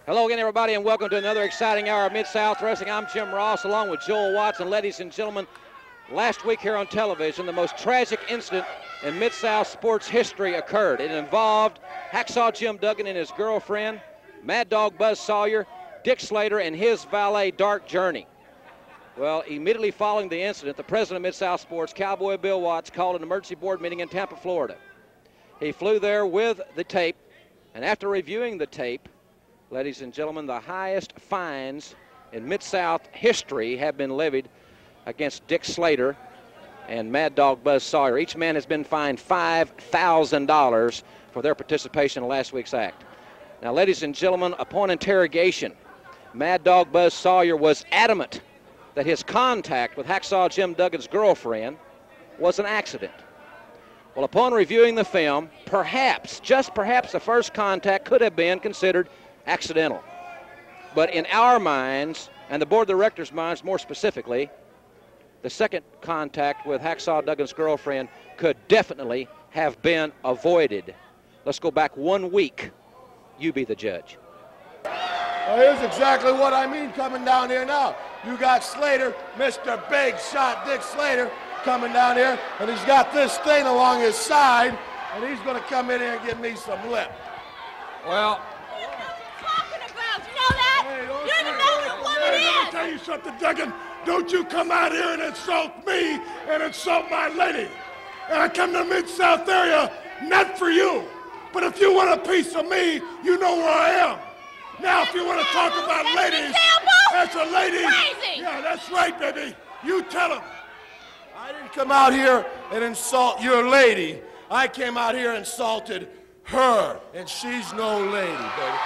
Hello again, everybody, and welcome to another exciting hour of Mid-South Wrestling. I'm Jim Ross, along with Joel Watts. And ladies and gentlemen, last week here on television, the most tragic incident in Mid-South sports history occurred. It involved Hacksaw Jim Duggan and his girlfriend, Mad Dog Buzz Sawyer, Dick Slater, and his valet, Dark Journey. Well, immediately following the incident, the president of Mid-South Sports, Cowboy Bill Watts, called an emergency board meeting in Tampa, Florida. He flew there with the tape, and after reviewing the tape, ladies and gentlemen, the highest fines in Mid-South history have been levied against Dick Slater and Mad Dog Buzz Sawyer. Each man has been fined $5,000 for their participation in last week's act. Now, ladies and gentlemen, upon interrogation, Mad Dog Buzz Sawyer was adamant that his contact with Hacksaw Jim Duggan's girlfriend was an accident. Well, upon reviewing the film, perhaps, just perhaps, the first contact could have been considered accidental. But in our minds, and the board of directors' minds more specifically, the second contact with Hacksaw Duggan's girlfriend could definitely have been avoided. Let's go back 1 week. You be the judge. Well, here's exactly what I mean coming down here now. You got Slater, Mr. Big Shot Dick Slater, coming down here, and he's got this thing along his side, and he's going to come in here and give me some lip. Well, I'll tell you something, Duggan. Don't you come out here and insult me and insult my lady. And I come to the Mid-South area not for you, but if you want a piece of me, you know where I am. Now, if you want to talk about ladies, that's a lady. Crazy. Yeah, that's right, baby. You tell them. I didn't come out here and insult your lady. I came out here and insulted her, and she's no lady, baby.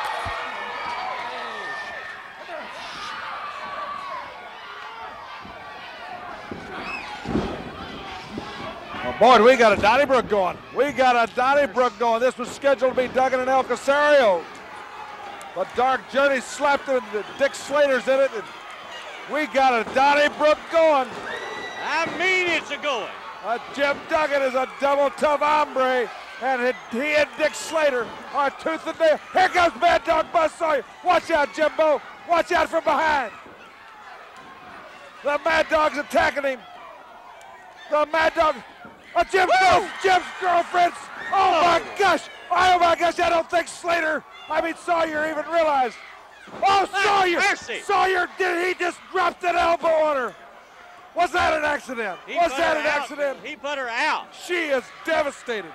boy, we got a Donnybrook going. We got a Donnybrook going. This was scheduled to be Duggan and El Casario. But Dark Journey slapped it, and Dick Slater's in it, and we got a Donnybrook going. I mean it's a going. Jim Duggan is a double tough hombre, and he and Dick Slater are tooth and nail. Here comes Mad Dog Buzz Sawyer. Watch out, Jimbo. Watch out from behind. The Mad Dog's attacking him. The Mad Dog. Jim's girlfriend. Oh my gosh. Oh my gosh, I don't think Sawyer even realized. Oh, Sawyer. Mercy. Sawyer he just dropped an elbow on her. Was that an accident? Was that an accident? He put her out. She is devastated.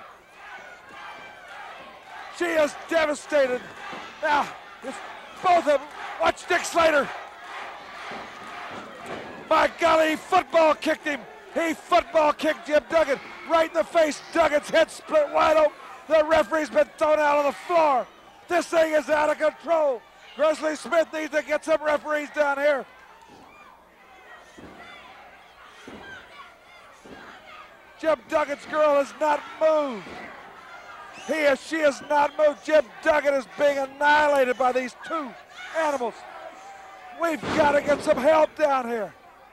She is devastated. Now, it's both of them. Watch Dick Slater. My golly, he football kicked him. He football kicked Jim Duggan right in the face. Duggan's head split wide open. The referee's been thrown out on the floor. This thing is out of control. Grizzly Smith needs to get some referees down here. Jim Duggan's girl has not moved. She has not moved. Jim Duggan is being annihilated by these two animals. We've got to get some help down here.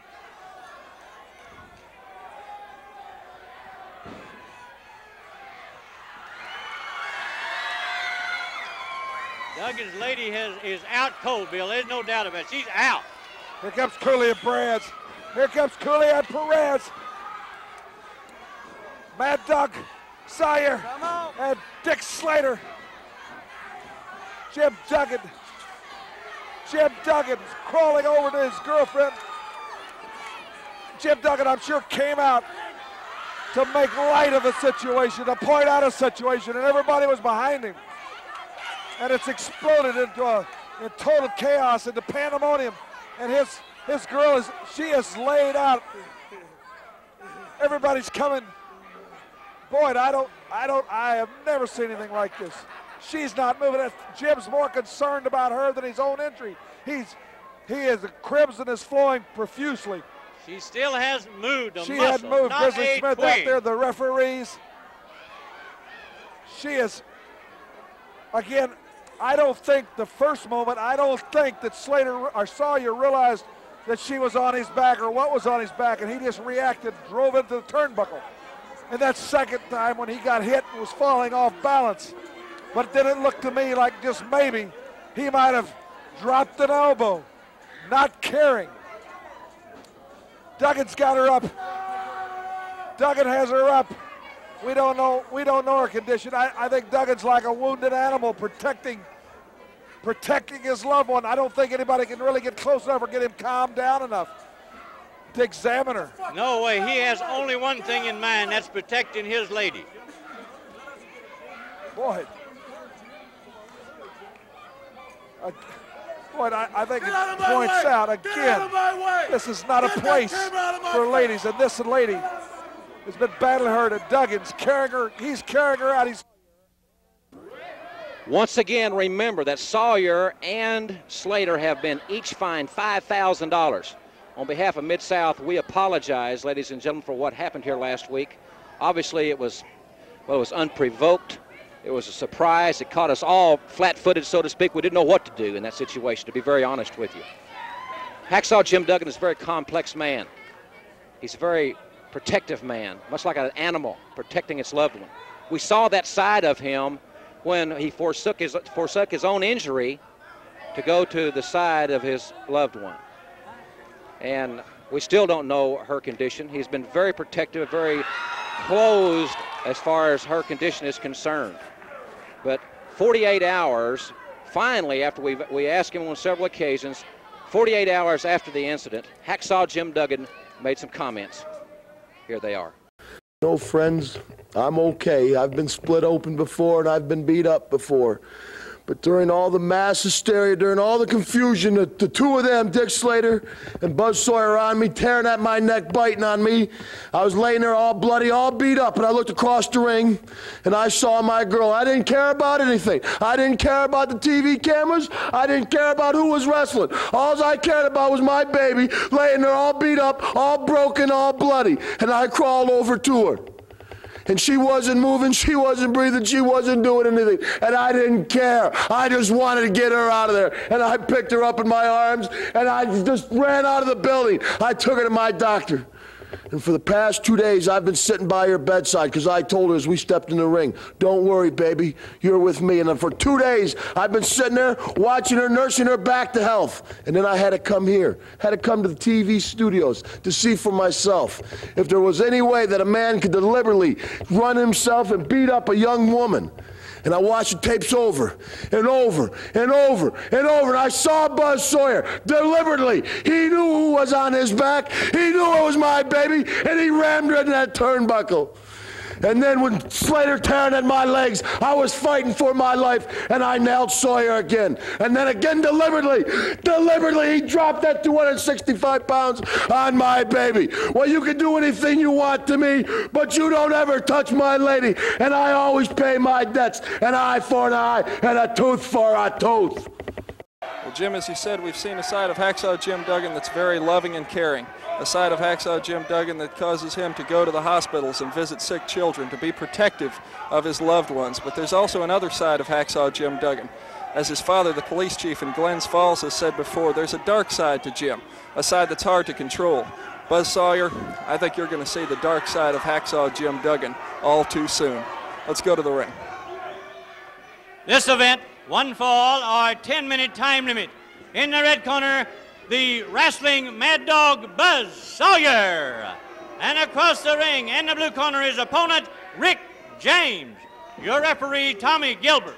Duggan's lady is out cold, Bill. There's no doubt about it. She's out. Here comes Cooley and Perez. Here comes Cooley and Perez. Mad Dog Sawyer and Dick Slater. Jim Duggan is crawling over to his girlfriend. Jim Duggan, I'm sure, came out to make light of a situation, to point out a situation, and everybody was behind him. And it's exploded into total chaos, into pandemonium. And his girl she is laid out. Everybody's coming. Boy, I have never seen anything like this. She's not moving. Jim's more concerned about her than his own injury. The crimson is flowing profusely. She still hasn't moved a She muscle. hadn't moved. Not Grizzly a Smith twig. out there, the referees. She is, again, I don't think that Slater or Sawyer realized that she was on his back or what was on his back, and he just reacted, drove into the turnbuckle. And that second time when he got hit and was falling off balance. But then it looked to me like just maybe he might have dropped an elbow, not caring. Duggan's got her up. Duggan has her up. We don't know her condition. I think Duggan's like a wounded animal protecting his loved one. I don't think anybody can really get close enough or get him calmed down enough to examine her. No way. He has only one thing in mind, that's protecting his lady. Boy. I think it points out again, this is not a place for ladies, and this lady has been battling her to Duggan's, carrying her, he's carrying her out. Once again, remember that Sawyer and Slater have been each fined $5,000. On behalf of Mid-South, we apologize, ladies and gentlemen, for what happened here last week. Obviously, it was unprovoked. It was a surprise. It caught us all flat-footed, so to speak. We didn't know what to do in that situation, to be very honest with you. Hacksaw Jim Duggan is a very complex man. He's a very protective man, much like an animal protecting its loved one. We saw that side of him when he forsook his own injury to go to the side of his loved one. And we still don't know her condition. He's been very protective, very closed as far as her condition is concerned. But 48 hours, finally, after we asked him on several occasions, 48 hours after the incident, Hacksaw Jim Duggan made some comments. Here they are. No, friends, I'm okay. I've been split open before and I've been beat up before. But during all the mass hysteria, during all the confusion, the two of them, Dick Slater and Buzz Sawyer, on me, tearing at my neck, biting on me, I was laying there all bloody, all beat up, and I looked across the ring, and I saw my girl. I didn't care about anything. I didn't care about the TV cameras. I didn't care about who was wrestling. All I cared about was my baby laying there all beat up, all broken, all bloody, and I crawled over to her. And she wasn't moving, she wasn't breathing, she wasn't doing anything. And I didn't care. I just wanted to get her out of there. And I picked her up in my arms, and I just ran out of the building. I took her to my doctor. And for the past 2 days, I've been sitting by her bedside because I told her as we stepped in the ring, don't worry, baby, you're with me. And then for 2 days, I've been sitting there watching her, nursing her back to health. And then I had to come here, had to come to the TV studios to see for myself if there was any way that a man could deliberately run himself and beat up a young woman. And I watched the tapes over and over and over and over. And I saw Buzz Sawyer deliberately. He knew who was on his back. He knew it was my baby. And he rammed her in that turnbuckle. And then when Slater tearing at my legs, I was fighting for my life, and I nailed Sawyer again. And then again, deliberately, he dropped that 265 pounds on my baby. Well, you can do anything you want to me, but you don't ever touch my lady. And I always pay my debts, an eye for an eye and a tooth for a tooth. Well, Jim, as he said, we've seen a side of Hacksaw Jim Duggan that's very loving and caring. A side of Hacksaw Jim Duggan that causes him to go to the hospitals and visit sick children, to be protective of his loved ones. But there's also another side of Hacksaw Jim Duggan. As his father, the police chief in Glens Falls, has said before, there's a dark side to Jim, a side that's hard to control. Buzz Sawyer, I think you're going to see the dark side of Hacksaw Jim Duggan all too soon. Let's go to the ring. This event, one fall or 10-minute time limit. In the red corner, the wrestling Mad Dog Buzz Sawyer. And across the ring, in the blue corner, his opponent, Rick James. Your referee, Tommy Gilbert.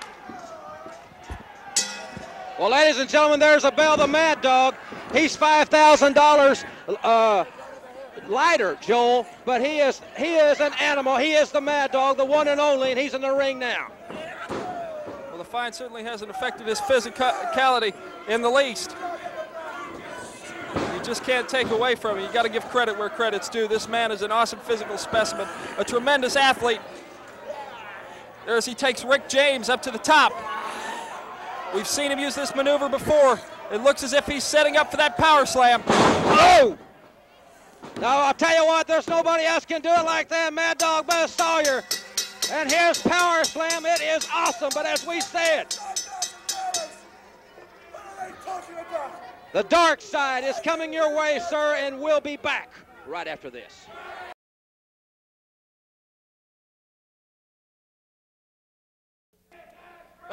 Well, ladies and gentlemen, there's a bell, the Mad Dog. He's $5,000 lighter, Joel, but he is an animal. He is the Mad Dog, the one and only, and he's in the ring now. Well, the fine certainly hasn't affected his physicality in the least. You just can't take away from him. You got to give credit where credit's due. This man is an awesome physical specimen, a tremendous athlete. There as he takes Rick James up to the top. We've seen him use this maneuver before. It looks as if he's setting up for that power slam. Oh! Now, I'll tell you what, there's nobody else can do it like that, Mad Dog Buzz Sawyer. And his power slam, it is awesome, but as we said, the dark side is coming your way, sir, and we'll be back right after this.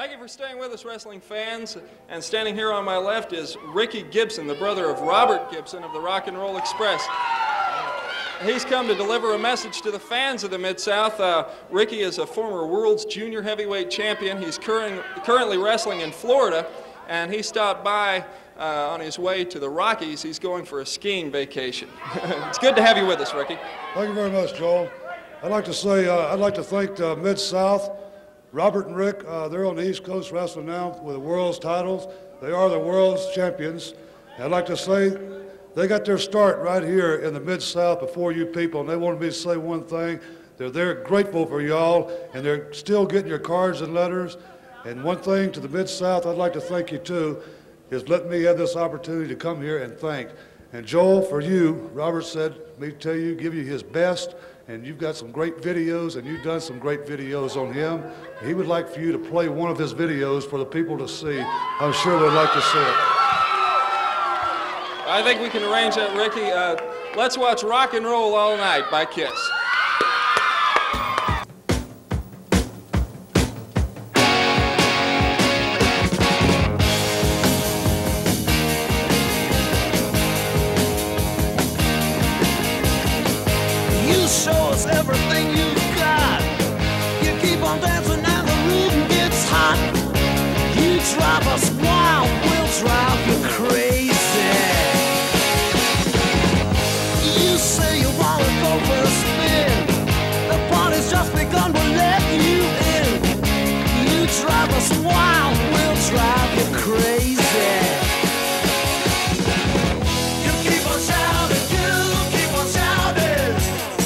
Thank you for staying with us, wrestling fans. And standing here on my left is Ricky Gibson, the brother of Robert Gibson of the Rock and Roll Express. He's come to deliver a message to the fans of the Mid-South. Ricky is a former world's junior heavyweight champion. He's currently wrestling in Florida, and he stopped by on his way to the Rockies. He's going for a skiing vacation. It's good to have you with us, Ricky. Thank you very much, Joel. I'd like to say, I'd like to thank Mid-South. Robert and Rick, they're on the East Coast wrestling now with the world's titles. They are the world's champions. I'd like to say they got their start right here in the Mid-South before you people, and they wanted me to say one thing. They're grateful for y'all, and they're still getting your cards and letters. And one thing to the Mid-South I'd like to thank you too, is letting me have this opportunity to come here and thank. And Joel, for you, Robert said, me tell you, give you his best. And you've got some great videos, and you've done some great videos on him. He would like for you to play one of his videos for the people to see. I'm sure they'd like to see it. I think we can arrange that, Ricky. Let's watch Rock and Roll All Night by Kiss. Everything you've got, you keep on dancing and the rhythm gets hot. You drive us wild, we'll drive you crazy. You say you wanna go for a spin, the party's just begun, we'll let you in. You drive us wild, we'll drive you crazy. You keep on shouting, you keep on shouting.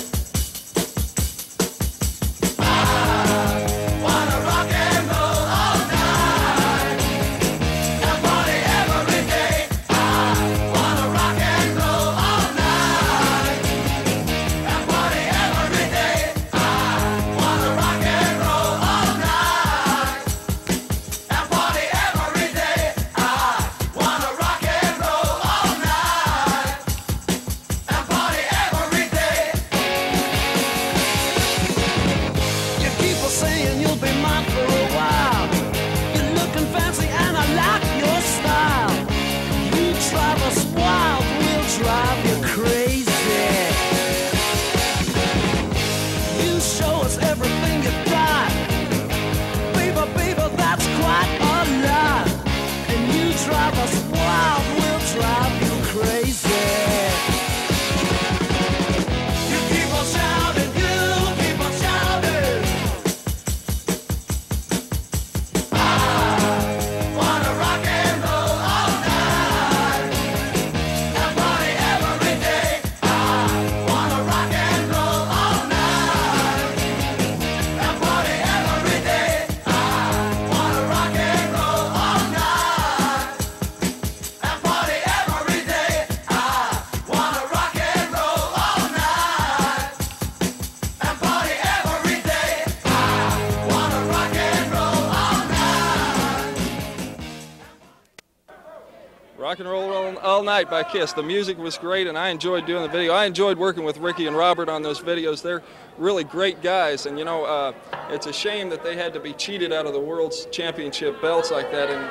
Rock and Roll All Night by Kiss. The music was great, and I enjoyed doing the video. I enjoyed working with Ricky and Robert on those videos. They're really great guys, and you know, it's a shame that they had to be cheated out of the World's Championship belts like that. And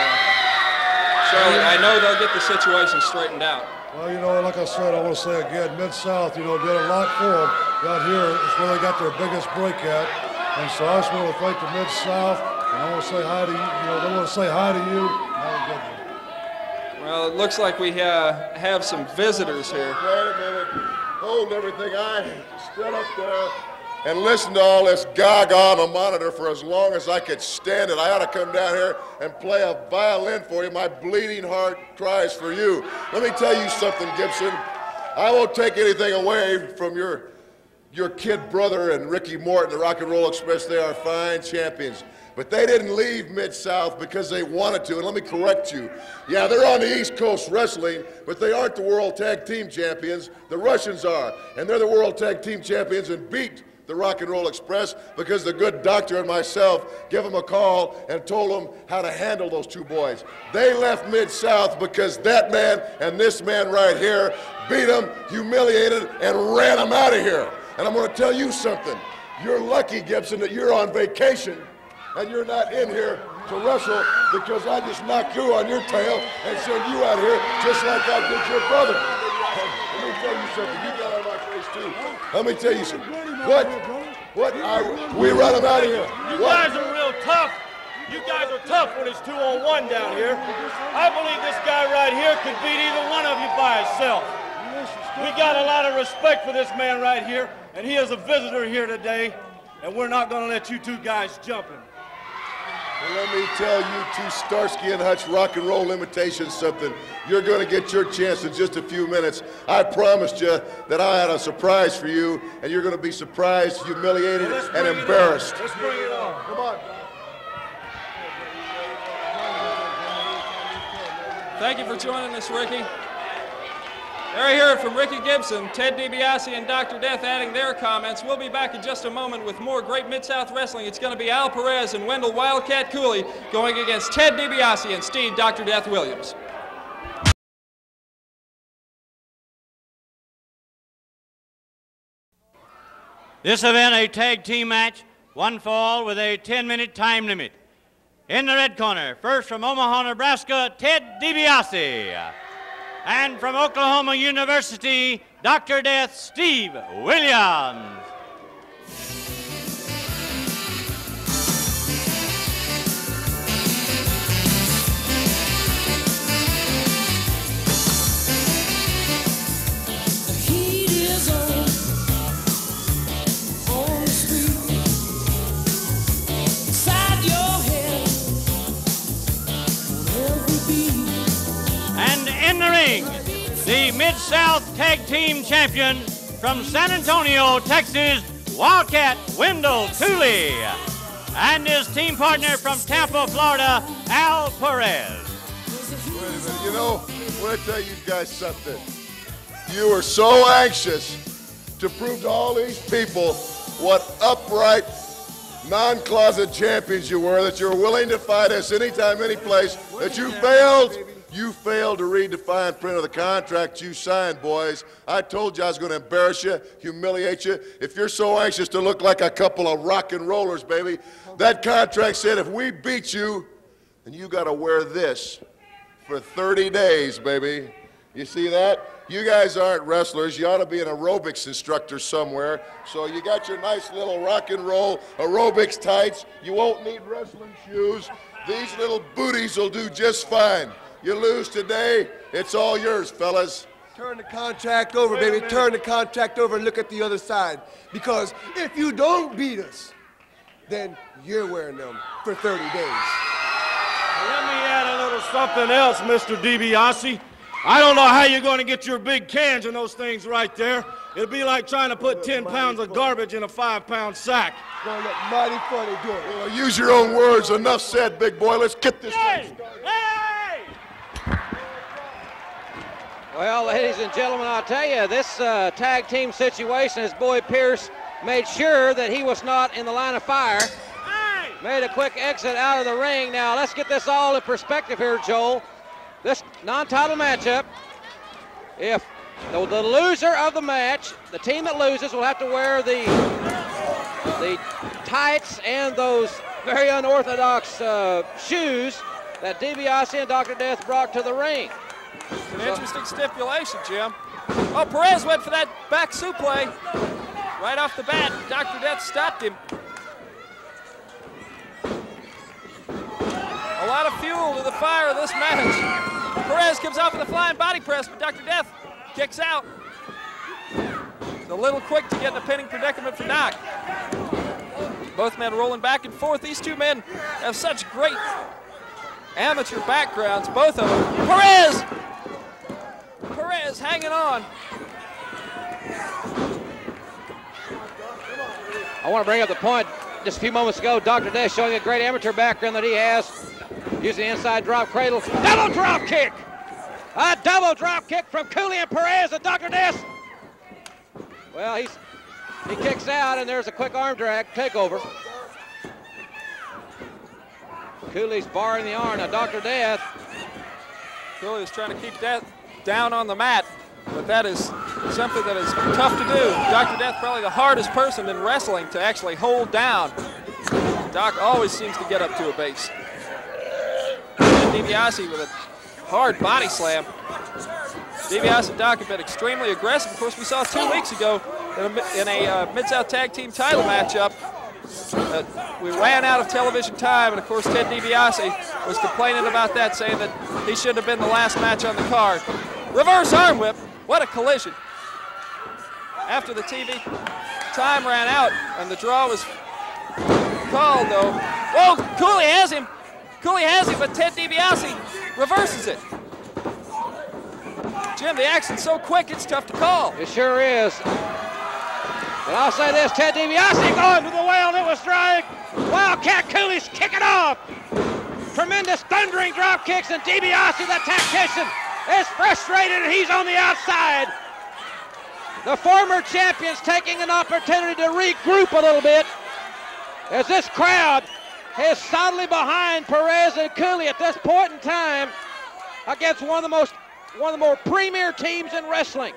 Charlotte, I know they'll get the situation straightened out. Well, you know, like I said, I want to say again, Mid-South, you know, did a lot for them. Out here is where they got their biggest break at. And so I just want to thank the Mid-South, and I want to say hi to you. You know, they want to say hi to you. Have a good one. Well, it looks like we have some visitors here. Wait a minute. Hold everything. I stood up there and listened to all this gaga on the monitor for as long as I could stand it. I ought to come down here and play a violin for you. My bleeding heart cries for you. Let me tell you something, Gibson. I won't take anything away from your kid brother and Ricky Morton, the Rock and Roll Express. They are fine champions. But they didn't leave Mid-South because they wanted to, and let me correct you. Yeah, they're on the East Coast wrestling, but they aren't the World Tag Team Champions. The Russians are, and they're the World Tag Team Champions and beat the Rock and Roll Express because the good doctor and myself gave them a call and told them how to handle those two boys. They left Mid-South because that man and this man right here beat them, humiliated, and ran them out of here. And I'm going to tell you something. You're lucky, Gibson, that you're on vacation and you're not in here to wrestle because I just knocked you on your tail and sent you out here just like I did your brother. Let me tell you something. You got on my face too. Let me tell you something. We run him out of here. You guys are real tough. You guys are tough when it's 2-on-1 down here. I believe this guy right here could beat either one of you by himself. We got a lot of respect for this man right here, and he is a visitor here today, and we're not going to let you two guys jump him. Well, let me tell you two Starsky and Hutch rock and roll imitations something. You're going to get your chance in just a few minutes. I promised you that I had a surprise for you, and you're going to be surprised, humiliated, and embarrassed. Let's bring it on. Come on. Thank you for joining us, Ricky. There you hear it from Ricky Gibson, Ted DiBiase, and Dr. Death adding their comments. We'll be back in just a moment with more great Mid-South Wrestling. It's going to be Al Perez and Wendell Wildcat Cooley going against Ted DiBiase and Steve Dr. Death Williams. This event, a tag team match, one fall with a 10-minute time limit. In the red corner, first from Omaha, Nebraska, Ted DiBiase. And from Oklahoma University, Dr. Death, Steve Williams. In the ring, the Mid-South Tag Team Champion from San Antonio, Texas, Wildcat Wendell Cooley, and his team partner from Tampa, Florida, Al Perez. Wait a minute, you know, I want to tell you guys something. You were so anxious to prove to all these people what upright, non-closet champions you were, that you were willing to fight us anytime, any place, that you failed. You failed to read the fine print of the contract you signed, boys. I told you I was going to embarrass you, humiliate you. If you're so anxious to look like a couple of rock and rollers, baby, that contract said if we beat you, then you got to wear this for 30 days, baby. You see that? You guys aren't wrestlers. You ought to be an aerobics instructor somewhere. So you got your nice little rock and roll aerobics tights. You won't need wrestling shoes. These little booties will do just fine. You lose today, it's all yours, fellas. Turn the contract over, baby. Turn the contract over and look at the other side. Because if you don't beat us, then you're wearing them for 30 days. Let me add a little something else, Mr. DiBiase. I don't know how you're going to get your big cans in those things right there. It'd be like trying to put 10 pounds of garbage in a 5-pound sack. Gonna look mighty funny doing it. Well, use your own words. Enough said, big boy. Let's get this thing started. Well, ladies and gentlemen, I'll tell you, this tag team situation, his boy Pierce made sure that he was not in the line of fire. Made a quick exit out of the ring. Now, let's get this all in perspective here, Joel. This non-title matchup, if the loser of the match, the team that loses will have to wear the tights and those very unorthodox shoes that DiBiase and Dr. Death brought to the ring. It's an interesting stipulation, Jim. Oh, Perez went for that back suplex right off the bat. Dr. Death stopped him. A lot of fuel to the fire of this match. Perez comes out with a flying body press, but Dr. Death kicks out. It's a little quick to get in a pinning predicament for Doc. Both men rolling back and forth. These two men have such great amateur backgrounds, both of them. Perez hanging on. I want to bring up the point just a few moments ago. Dr. Death showing a great amateur background that he has. Using the inside drop cradle. Double drop kick! A double drop kick from Cooley and Perez and Dr. Death. Well, he kicks out and there's a quick arm drag takeover. Cooley's barring the arm. Now Dr. Death. Cooley is trying to keep Death down on the mat, but that is something that is tough to do. Dr. Death probably the hardest person in wrestling to actually hold down. Doc always seems to get up to a base. And DiBiase with a hard body slam. DiBiase and Doc have been extremely aggressive. Of course, we saw 2 weeks ago in a Mid-South Tag Team title matchup. We ran out of television time, and of course Ted DiBiase was complaining about that, saying that he should have been the last match on the card. Reverse arm whip, what a collision. After the TV time ran out and the draw was called though. Whoa, Cooley has him. Cooley has him, but Ted DiBiase reverses it. Jim, the action's so quick, it's tough to call. It sure is. But I'll say this, Ted DiBiase going to the well, and it was strike. Wildcat Cooley's kicking off. Tremendous thundering drop kicks, and DiBiase, the tactician, is frustrated, and he's on the outside. The former champions taking an opportunity to regroup a little bit as this crowd is solidly behind Perez and Cooley at this point in time against one of the more premier teams in wrestling.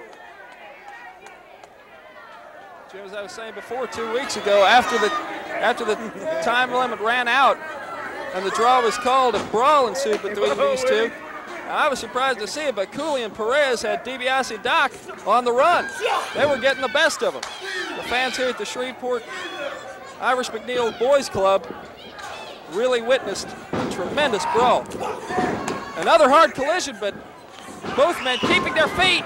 Jim, as I was saying before, 2 weeks ago, after the time limit ran out and the draw was called, a brawl ensued between these two. I was surprised to see it, but Cooley and Perez had DiBiase and Doc on the run. They were getting the best of them. The fans here at the Shreveport Irish McNeil Boys Club really witnessed a tremendous brawl. Another hard collision, but both men keeping their feet.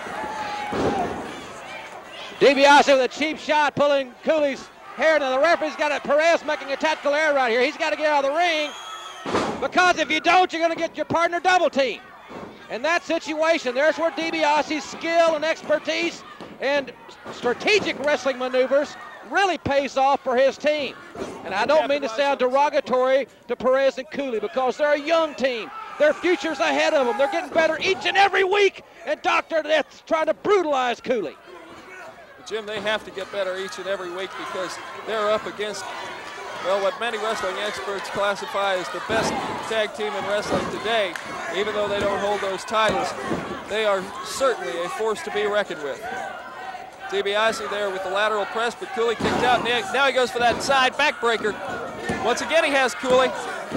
DiBiase with a cheap shot, pulling Cooley's hair. Now the referee's got Perez making a tactical error right here. He's got to get out of the ring, because if you don't, you're going to get your partner double team. In that situation, there's where DiBiase's skill and expertise and strategic wrestling maneuvers really pays off for his team. And I don't mean to sound derogatory to Perez and Cooley, because they're a young team. Their future's ahead of them. They're getting better each and every week, and Dr. Death's trying to brutalize Cooley. Jim, they have to get better each and every week, because they're up against, well, what many wrestling experts classify as the best tag team in wrestling today. Even though they don't hold those titles, they are certainly a force to be reckoned with. DiBiase there with the lateral press, but Cooley kicked out. Now he goes for that side backbreaker. Once again, he has Cooley.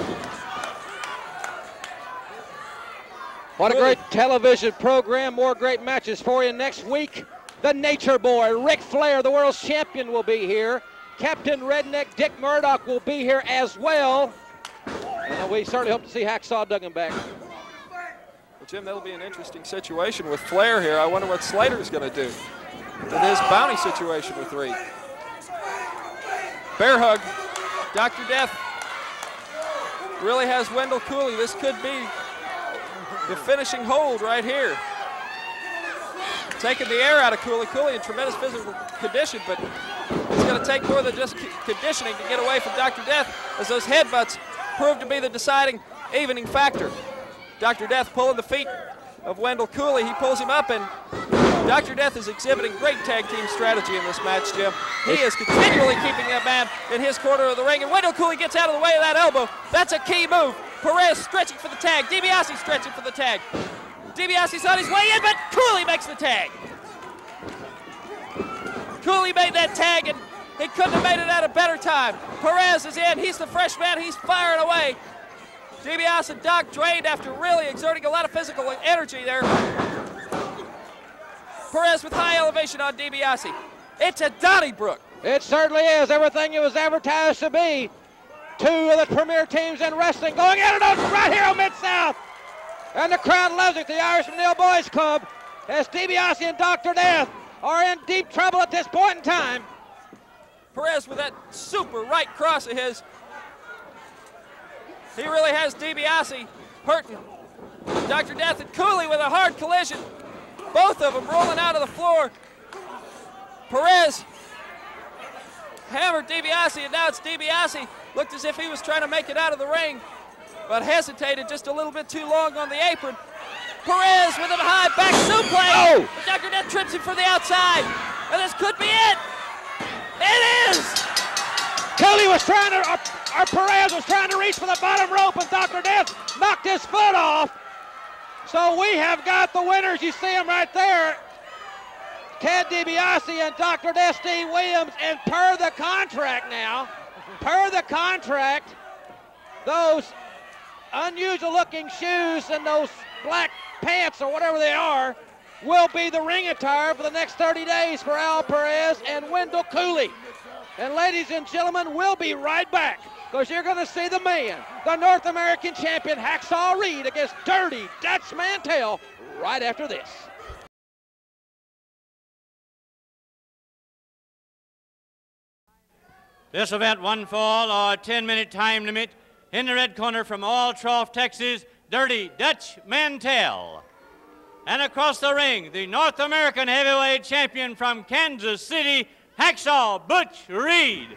What a great television program. More great matches for you next week. The Nature Boy, Ric Flair, the world's champion, will be here. Captain Redneck Dick Murdoch will be here as well. And we certainly hope to see Hacksaw Duggan back. Well, Jim, that'll be an interesting situation with Flair here. I wonder what Slater's going to do with his bounty situation with Reed. Bear hug. Dr. Death really has Wendell Cooley. This could be the finishing hold right here. Taking the air out of Cooley. Cooley in tremendous physical condition, but it's going to take more than just conditioning to get away from Dr. Death, as those headbutts prove to be the deciding evening factor. Dr. Death pulling the feet of Wendell Cooley. He pulls him up, and Dr. Death is exhibiting great tag team strategy in this match, Jim. He is continually keeping that man in his corner of the ring, and Wendell Cooley gets out of the way of that elbow. That's a key move. Perez stretching for the tag. DiBiase stretching for the tag. DiBiase's on his way in, but Cooley makes the tag. Cooley made that tag, and he couldn't have made it at a better time. Perez is in. He's the fresh man. He's firing away. DiBiase and Doc drained after really exerting a lot of physical energy there. Perez with high elevation on DiBiase. It's a Donnybrook. It certainly is. Everything it was advertised to be. Two of the premier teams in wrestling going at it right here on Mid-South. And the crowd loves it. The Irish McNeil Boys Club, as DiBiase and Dr. Death are in deep trouble at this point in time. Perez with that super right cross of his. He really has DiBiase hurting. Dr. Death and Cooley with a hard collision. Both of them rolling out of the floor. Perez hammered DiBiase, and now it's DiBiase. Looked as if he was trying to make it out of the ring, but hesitated just a little bit too long on the apron. Perez with a high back suplex. Oh! But Dr. Death trips him for the outside, and this could be it. It is! Cooley was trying to, or Perez was trying to reach for the bottom rope, and Dr. Death knocked his foot off. So we have got the winners. You see them right there. Ted DiBiase and Dr. Death Steve Williams, and per the contract now, per the contract, those unusual looking shoes and those black pants or whatever they are will be the ring attire for the next 30 days for Al Perez and Wendell Cooley. And ladies and gentlemen, we'll be right back because you're going to see the man, the North American champion Hacksaw Reed against Dirty Dutch Mantell right after this. This event, one fall or 10-minute time limit. In the red corner from Altroff, Texas, Dirty Dutch Mantell. And across the ring, the North American heavyweight champion from Kansas City, Hacksaw Butch Reed.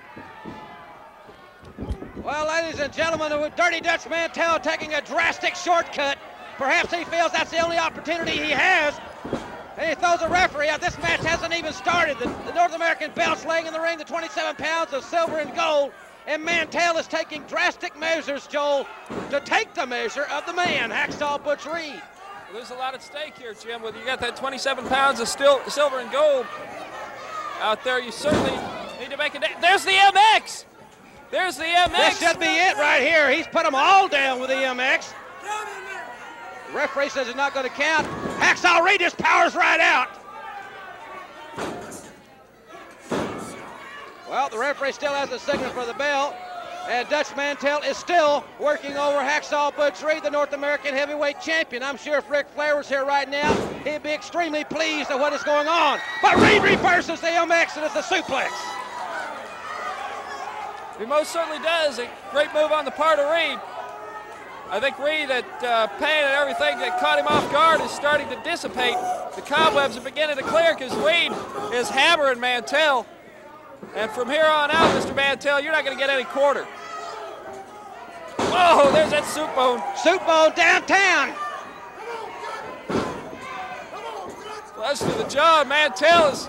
Well, ladies and gentlemen, with Dirty Dutch Mantell taking a drastic shortcut, perhaps he feels that's the only opportunity he has. And he throws a referee out. This match hasn't even started. The North American belt's laying in the ring, the 27 pounds of silver and gold. And Mantell is taking drastic measures, Joel, to take the measure of the man, Hacksaw Butch Reed. Well, there's a lot at stake here, Jim. Whether you got that 27 pounds of silver and gold out there, you certainly need to make it. There's the MX! There's the MX! This should be it right here. He's put them all down with the MX. The referee says it's not going to count. Hacksaw Reed just powers right out. Well, the referee still has a signal for the bell, and Dutch Mantell is still working over Hacksaw Butch Reed, the North American heavyweight champion. I'm sure if Ric Flair was here right now, he'd be extremely pleased at what is going on. But Reed reverses the MX, and it's a suplex. He most certainly does. A great move on the part of Reed. I think Reed, that pain and everything that caught him off guard is starting to dissipate. The cobwebs are beginning to clear because Reed is hammering Mantell. And from here on out, Mr. Mantell, you're not going to get any quarter. Oh, there's that soup bone. Soup bone downtown. Flush to the jaw. Mantell is...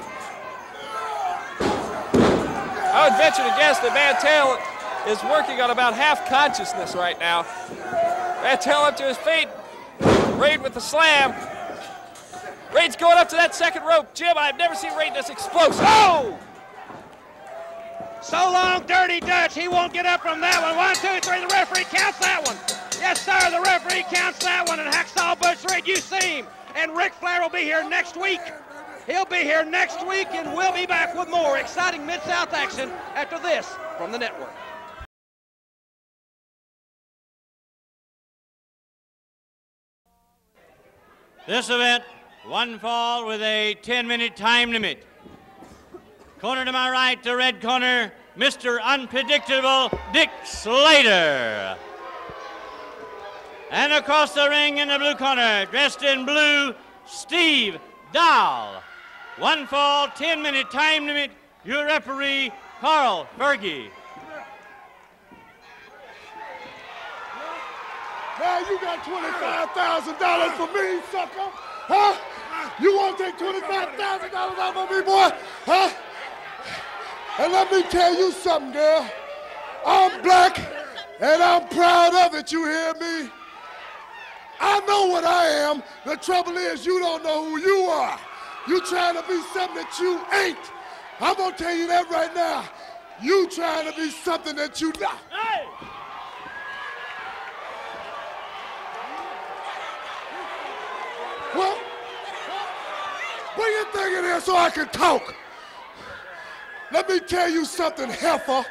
I would venture to guess that Mantell is working on about half consciousness right now. Mantell up to his feet. Reed with the slam. Reed's going up to that second rope. Jim, I've never seen Reed this explosive. Oh! So long, Dirty Dutch. He won't get up from that one. 1, 2, 3. The referee counts that one. Yes, sir. The referee counts that one. And Hacksaw Butch Reed, you see him. And Ric Flair will be here next week. He'll be here next week, and we'll be back with more exciting Mid-South action after this from the network. This event, one fall with a 10-minute time limit. Corner to my right, the red corner, Mr. Unpredictable Dick Slater. And across the ring in the blue corner, dressed in blue, Steve Dahl. One fall, 10-minute time limit, your referee, Carl Fergie. Now you got $25,000 for me, sucker. Huh? You want to take $25,000 off of me, boy? Huh? And let me tell you something, girl. I'm black, and I'm proud of it, you hear me? I know what I am. The trouble is you don't know who you are. You trying to be something that you ain't. I'm going to tell you that right now. You trying to be something that you not. Hey! Well, bring your thing in here so I can talk. Let me tell you something, heifer.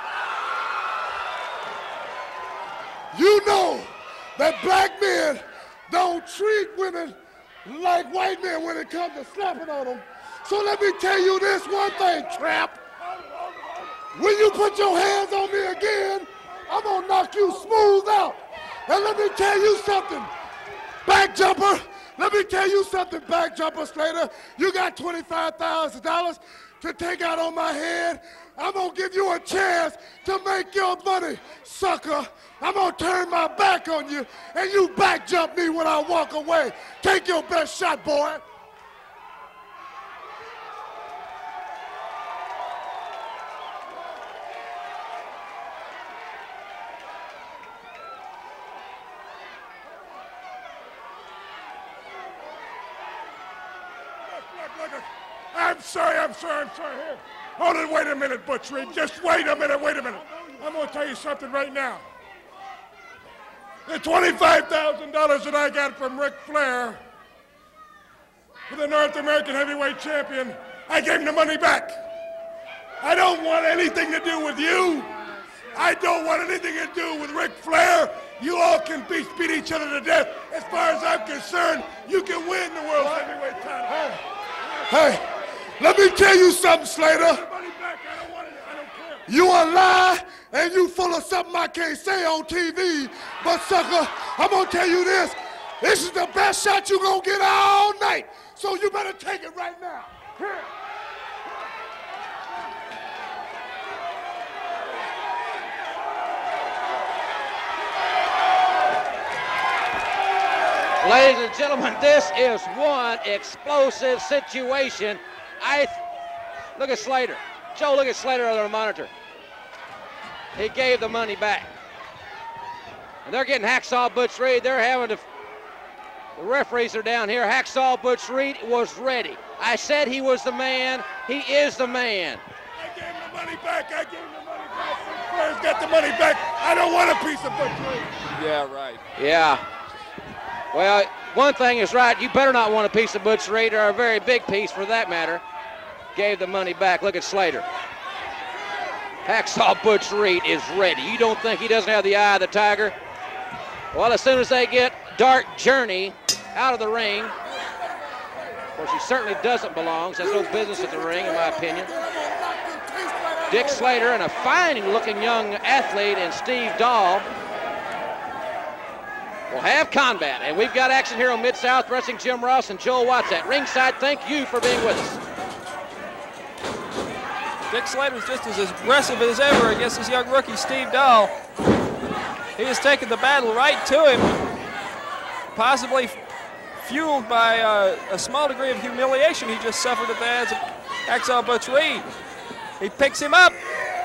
You know that black men don't treat women like white men when it comes to slapping on them. So let me tell you this one thing, tramp. When you put your hands on me again, I'm gonna knock you smooth out. And let me tell you something, back jumper. Let me tell you something, back jumper Slater. You got $25,000 to take out on my head. I'm gonna give you a chance to make your money, sucker. I'm gonna turn my back on you, and you back jump me when I walk away. Take your best shot, boy. I'm sorry. Here. Hold it, wait a minute, Butch Reed. Just wait a minute. I'm going to tell you something right now. The $25,000 that I got from Ric Flair for the North American Heavyweight Champion, I gave him the money back. I don't want anything to do with you. I don't want anything to do with Ric Flair. You all can beat each other to death. As far as I'm concerned, you can win the World Heavyweight title. Hey, let me tell you something, Slater. You a lie, and you full of something I can't say on TV. But, sucker, I'm going to tell you this. This is the best shot you're going to get all night. So you better take it right now. Here. Ladies and gentlemen, this is one explosive situation. Look at Slater. Joe, look at Slater on the monitor. He gave the money back. And they're getting Hacksaw Butch Reed. They're having to, the referees are down here. Hacksaw Butch Reed was ready. I said he was the man. He is the man. I gave him the money back. I gave him the money back. Flair's got the money back. I don't want a piece of Butch Reed. Yeah, right. Yeah. Well, one thing is right. You better not want a piece of Butch Reed, or a very big piece for that matter. Gave the money back. Look at Slater. Hacksaw Butch Reed is ready. You don't think he doesn't have the eye of the tiger? Well, as soon as they get Dark Journey out of the ring, of course, he certainly doesn't belong. So has no business at the ring, in my opinion. Dick Slater and a fine-looking young athlete in Steve Dahl will have combat. And we've got action here on Mid-South Wrestling. Jim Ross and Joel Watts at ringside. Thank you for being with us. Dick Slater's just as aggressive as ever against his young rookie, Steve Dahl. He has taken the battle right to him, possibly fueled by a small degree of humiliation he just suffered at the hands of Hacksaw Butch Reed. He picks him up.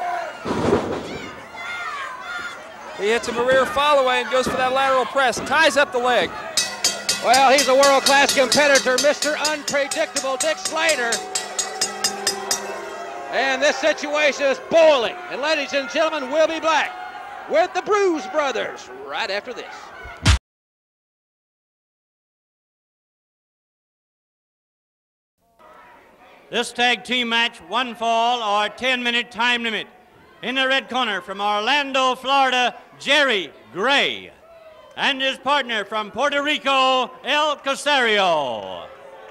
He hits him a rear follow-away and goes for that lateral press, ties up the leg. Well, he's a world-class competitor, Mr. Unpredictable Dick Slater. And this situation is boiling. And ladies and gentlemen, we'll be back with the Bruise Brothers right after this. This tag team match, one fall or 10-minute time limit. In the red corner from Orlando, Florida, Jerry Gray. And his partner from Puerto Rico, El Casario.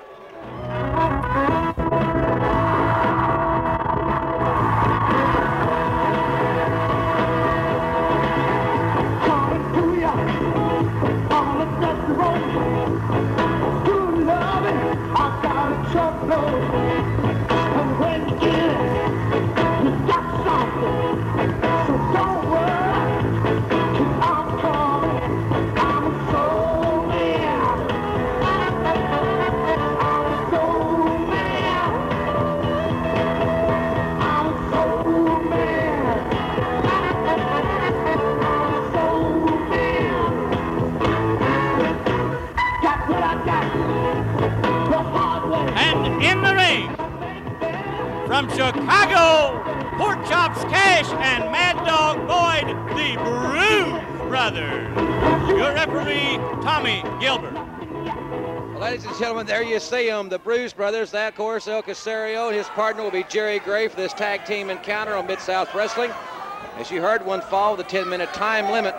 From Chicago, Pork Chops Cash and Mad Dog Boyd, the Bruise Brothers. Your referee, Tommy Gilbert. Well, ladies and gentlemen, there you see them, the Bruise Brothers. That, of course, El Casario, and his partner will be Jerry Gray for this tag team encounter on Mid-South Wrestling. As you heard, one fall with a 10-minute time limit.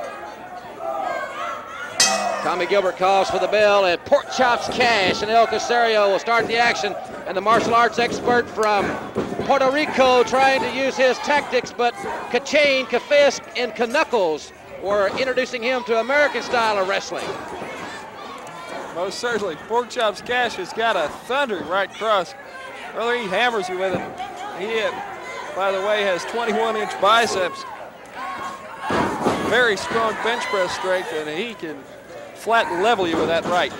Tommy Gilbert calls for the bell, and Pork Chops Cash and El Casario will start the action. And the martial arts expert from Puerto Rico trying to use his tactics, but Kachane, Kafisk, and Knuckles were introducing him to American style of wrestling. Most certainly. Pork Chops Cash has got a thundering right cross. Brother, he hammers you with it. He, by the way, has 21-inch biceps. Very strong bench press strength, and he can flat level you with that right.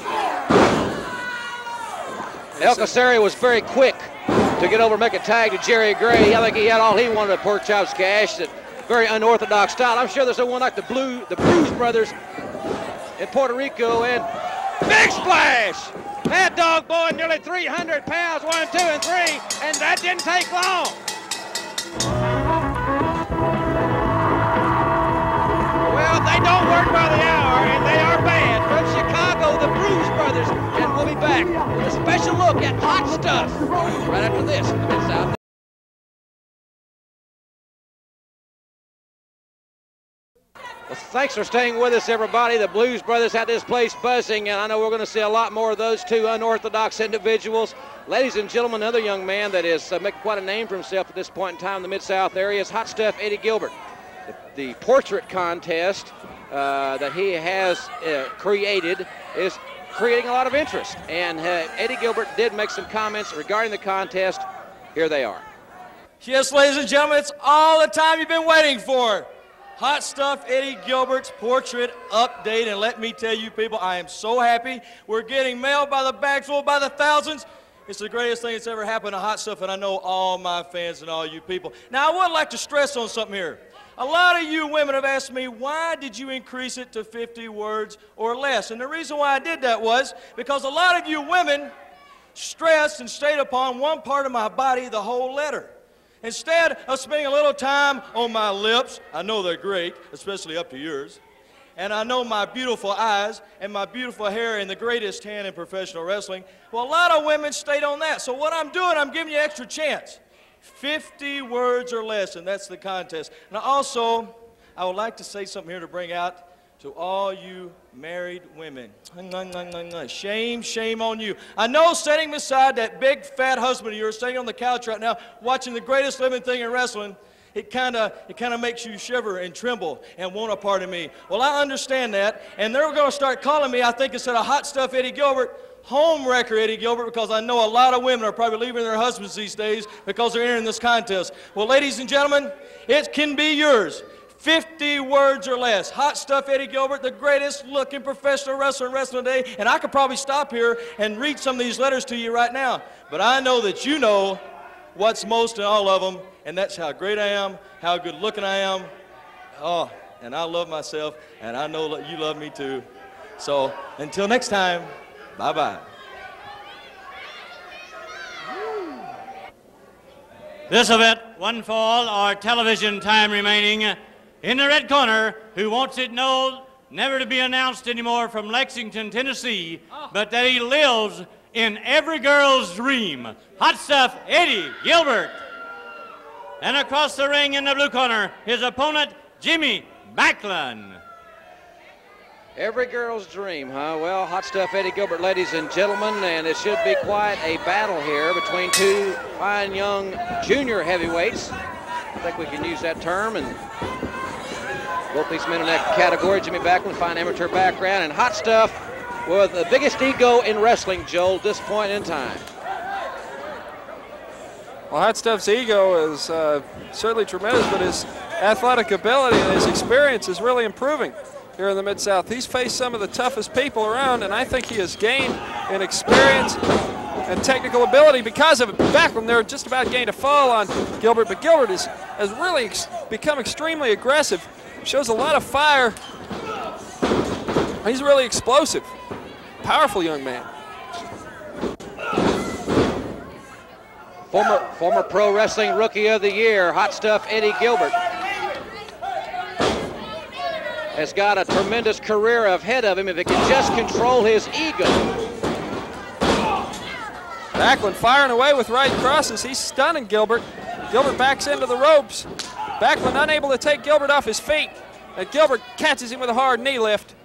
El Casario was very quick to get over and make a tag to Jerry Gray. I think he had all he wanted at Pork Chops Cash. That very unorthodox style. I'm sure there's no one like the Bruise Brothers in Puerto Rico. And big splash! Mad Dog Boyd, nearly 300 pounds, 1, 2, and 3, and that didn't take long. Brothers, and we'll be back with a special look at Hot Stuff right after this in the Mid-South. Well, thanks for staying with us, everybody. The Blues Brothers had this place buzzing, and I know we're going to see a lot more of those two unorthodox individuals. Ladies and gentlemen, another young man that is making quite a name for himself at this point in time in the Mid-South area is Hot Stuff Eddie Gilbert. The portrait contest that he has created is creating a lot of interest, and Eddie Gilbert did make some comments regarding the contest. Here they are. Yes, ladies and gentlemen, it's all the time you've been waiting for. Hot Stuff Eddie Gilbert's portrait update, and let me tell you people, I am so happy. We're getting mail by the bagful, by the thousands. It's the greatest thing that's ever happened to Hot Stuff, and I know all my fans and all you people. Now, I would like to stress on something here. A lot of you women have asked me, why did you increase it to 50 words or less? And the reason why I did that was because a lot of you women stressed and stayed upon one part of my body the whole letter. Instead of spending a little time on my lips, I know they're great, especially up to yours, and I know my beautiful eyes and my beautiful hair and the greatest tan in professional wrestling, well, a lot of women stayed on that. So what I'm doing, I'm giving you an extra chance. 50 words or less, and that's the contest. Now also, I would like to say something here to bring out to all you married women. Shame, shame on you. I know sitting beside that big fat husband of yours, sitting on the couch right now, watching the greatest living thing in wrestling, it kind of makes you shiver and tremble and want a part of me. Well, I understand that, and they're going to start calling me, I think instead of Hot Stuff Eddie Gilbert, Home Wrecker Eddie Gilbert, because I know a lot of women are probably leaving their husbands these days because they're entering this contest. Well, ladies and gentlemen, it can be yours. 50 words or less. Hot Stuff Eddie Gilbert, the greatest looking professional wrestler in wrestling today. And I could probably stop here and read some of these letters to you right now. But I know that you know what's most in all of them, and that's how great I am, how good looking I am. Oh, and I love myself, and I know that you love me too. So until next time, bye-bye. This event, one fall, or television time remaining. In the red corner, who wants it known, never to be announced anymore, from Lexington, Tennessee, but that he lives in every girl's dream, Hot Stuff Eddie Gilbert. And across the ring in the blue corner, his opponent, Jimmy Backlund. Every girl's dream, huh? Well, Hot Stuff Eddie Gilbert, ladies and gentlemen, and it should be quite a battle here between two fine young junior heavyweights. I think we can use that term, and both these men in that category, Jimmy Backlund, fine amateur background, and Hot Stuff with the biggest ego in wrestling, Joel, at this point in time. Well, Hot Stuff's ego is certainly tremendous, but his athletic ability and his experience is really improving here in the Mid-South. He's faced some of the toughest people around, and I think he has gained in experience and technical ability because of it. Backlund there just about gained a fall on Gilbert, but Gilbert has really become extremely aggressive, shows a lot of fire. He's really explosive, powerful young man. Former Pro Wrestling Rookie of the Year, Hot Stuff Eddie Gilbert, has got a tremendous career ahead of him if he can just control his ego. Backlund firing away with right crosses. He's stunning Gilbert. Gilbert backs into the ropes. Backlund unable to take Gilbert off his feet. And Gilbert catches him with a hard knee lift.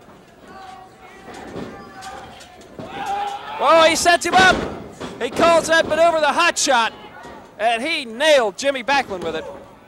Oh, he sets him up. He calls that maneuver the hot shot. And he nailed Jimmy Backlund with it.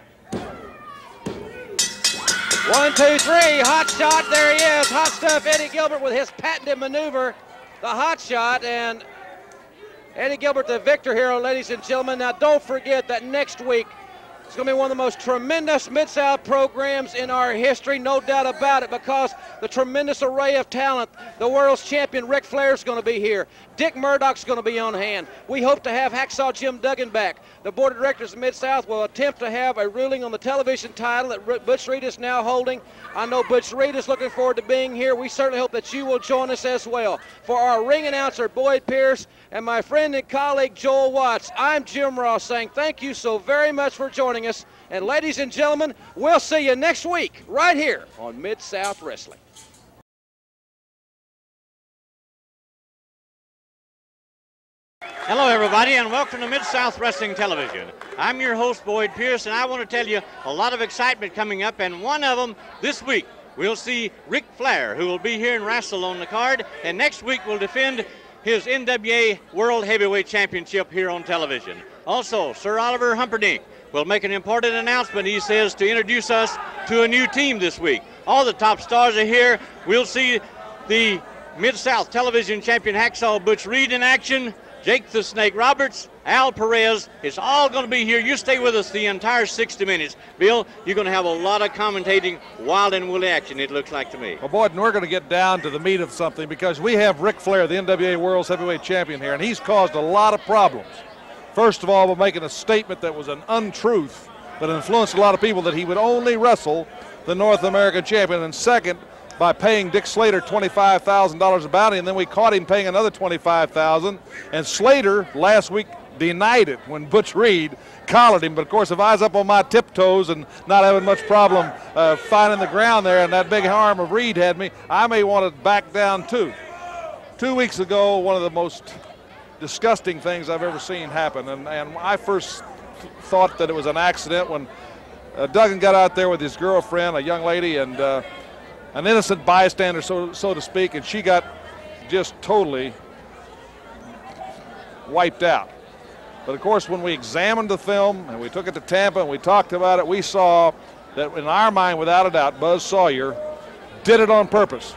1, 2, 3, hot shot, there he is. Hot Stuff Eddie Gilbert with his patented maneuver, the hot shot, and Eddie Gilbert the victor here, ladies and gentlemen. Now don't forget that next week it's going to be one of the most tremendous Mid-South programs in our history, no doubt about it, because the tremendous array of talent, the world's champion Ric Flair is going to be here. Dick Murdoch's going to be on hand. We hope to have Hacksaw Jim Duggan back. The board of directors of Mid-South will attempt to have a ruling on the television title that Butch Reed is now holding. I know Butch Reed is looking forward to being here. We certainly hope that you will join us as well. For our ring announcer, Boyd Pierce, and my friend and colleague, Joel Watts, I'm Jim Ross saying thank you so very much for joining us. And ladies and gentlemen, we'll see you next week right here on Mid-South Wrestling. Hello, everybody, and welcome to Mid-South Wrestling Television. I'm your host, Boyd Pierce, and I want to tell you a lot of excitement coming up, and one of them this week. We'll see Ric Flair, who will be here and wrestle on the card, and next week will defend his NWA World Heavyweight Championship here on television. Also, Sir Oliver Humperdinck will make an important announcement, he says, to introduce us to a new team this week. All the top stars are here. We'll see the Mid-South Television Champion Hacksaw Butch Reed in action, Jake the Snake Roberts, Al Perez. It's all going to be here. You stay with us the entire 60 minutes. Bill, you're going to have a lot of commentating wild and woolly action, it looks like to me. Well, Boyd, and we're going to get down to the meat of something because we have Ric Flair, the NWA World Heavyweight Champion here, and he's caused a lot of problems. First of all, by making a statement that was an untruth that influenced a lot of people that he would only wrestle the North American champion. And second, by paying Dick Slater $25,000 a bounty, and then we caught him paying another $25,000. And Slater last week denied it when Butch Reed collared him. But of course, if I was up on my tiptoes and not having much problem finding the ground there, and that big arm of Reed had me, I may want to back down too. 2 weeks ago, one of the most disgusting things I've ever seen happen, and I first thought that it was an accident when Duggan got out there with his girlfriend, a young lady, and an innocent bystander, so to speak, and she got just totally wiped out. But of course, when we examined the film and we took it to Tampa and we talked about it, we saw that in our mind, without a doubt, Buzz Sawyer did it on purpose.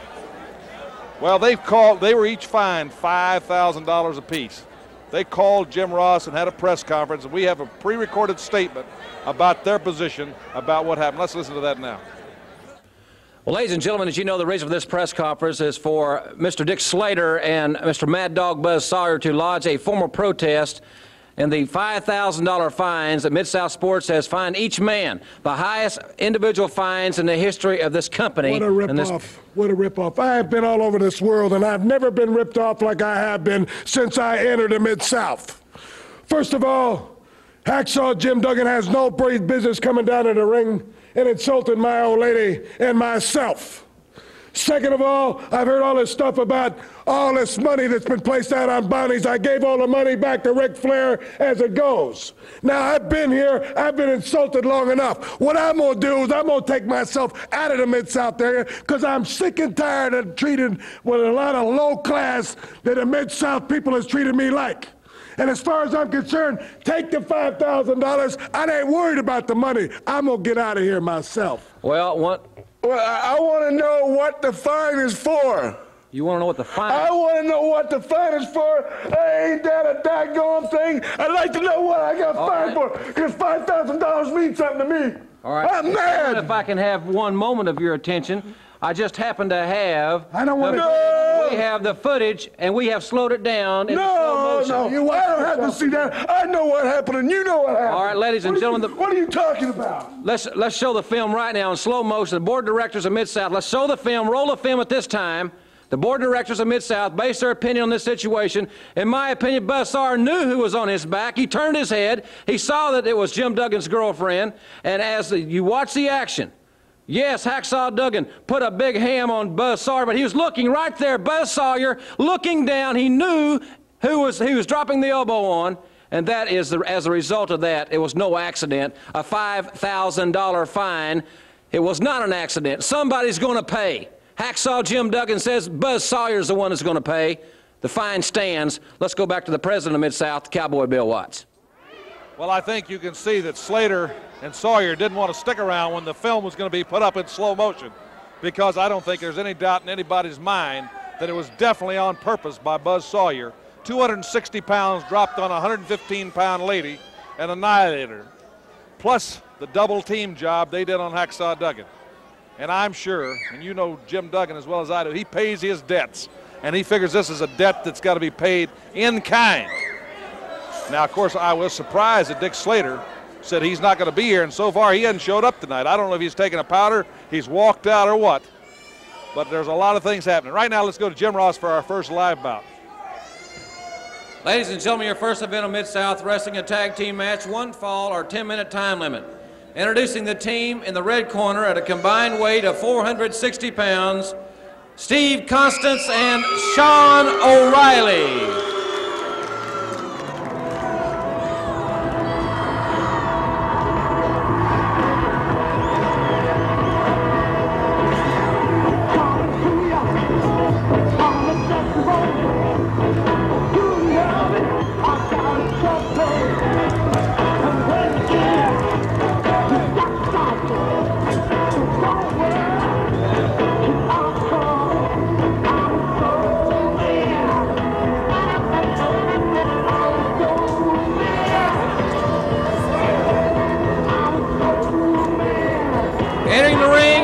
Well, they were each fined $5,000 apiece. They called Jim Ross and had a press conference, and we have a pre-recorded statement about their position about what happened. Let's listen to that now. Well, ladies and gentlemen, as you know, the reason for this press conference is for Mr. Dick Slater and Mr. Mad Dog Buzz Sawyer to lodge a formal protest in the $5,000 fines that Mid-South Sports has fined each man, the highest individual fines in the history of this company. What a rip-off. What a rip-off. I have been all over this world, and I've never been ripped off like I have been since I entered the Mid-South. First of all, Hacksaw Jim Duggan has no business coming down in the ring and insulting my old lady and myself. Second of all, I've heard all this stuff about all this money that's been placed out on bounties. I gave all the money back to Ric Flair as it goes. Now, I've been here, I've been insulted long enough. What I'm gonna do is I'm gonna take myself out of the Mid-South area because I'm sick and tired of treating with a lot of low class that the Mid-South people has treated me like. And as far as I'm concerned, take the $5,000. I ain't worried about the money. I'm gonna get out of here myself. Well, I want to know what the fine is for. You want to know what the fine is? I want to know what the fine is for. Ain't that a daggone thing? I'd like to know what I got fined for, because $5,000 means something to me. All right. I'm mad. If I can have one moment of your attention, I just happen to have. I don't want to. No. We have the footage, and we have slowed it down in slow No, motion. no, I don't have to see that. I know what happened, and you know what happened. All right, ladies and gentlemen. What are you talking about? Let's show the film right now in slow motion. The board of directors of Mid-South. Let's show the film. Roll the film at this time. The board of directors of Mid-South based their opinion on this situation. In my opinion, Buzz Sawyer knew who was on his back. He turned his head. He saw that it was Jim Duggan's girlfriend. And as you watch the action, yes, Hacksaw Duggan put a big ham on Buzz Sawyer, but he was looking right there. Buzz Sawyer looking down. He knew who he was dropping the elbow on. And that is, as a result of that, it was no accident. A $5,000 fine. It was not an accident. Somebody's going to pay. Hacksaw Jim Duggan says Buzz Sawyer's the one that's going to pay. The fine stands. Let's go back to the president of Mid-South, Cowboy Bill Watts. Well, I think you can see that Slater and Sawyer didn't want to stick around when the film was going to be put up in slow motion, because I don't think there's any doubt in anybody's mind that it was definitely on purpose by Buzz Sawyer. 260 pounds dropped on a 115-pound lady and annihilated her, plus the double team job they did on Hacksaw Duggan. And I'm sure, and you know Jim Duggan as well as I do, he pays his debts, and he figures this is a debt that's got to be paid in kind. Now, of course, I was surprised that Dick Slater said he's not going to be here, and so far he hasn't showed up tonight. I don't know if he's taken a powder, he's walked out, or what, but there's a lot of things happening. Right now, let's go to Jim Ross for our first live bout. Ladies and gentlemen, your first event of Mid-South Wrestling, a tag team match, 1 fall or 10-minute time limit. Introducing the team in the red corner at a combined weight of 460 pounds, Steve Constance and Sean O'Reilly.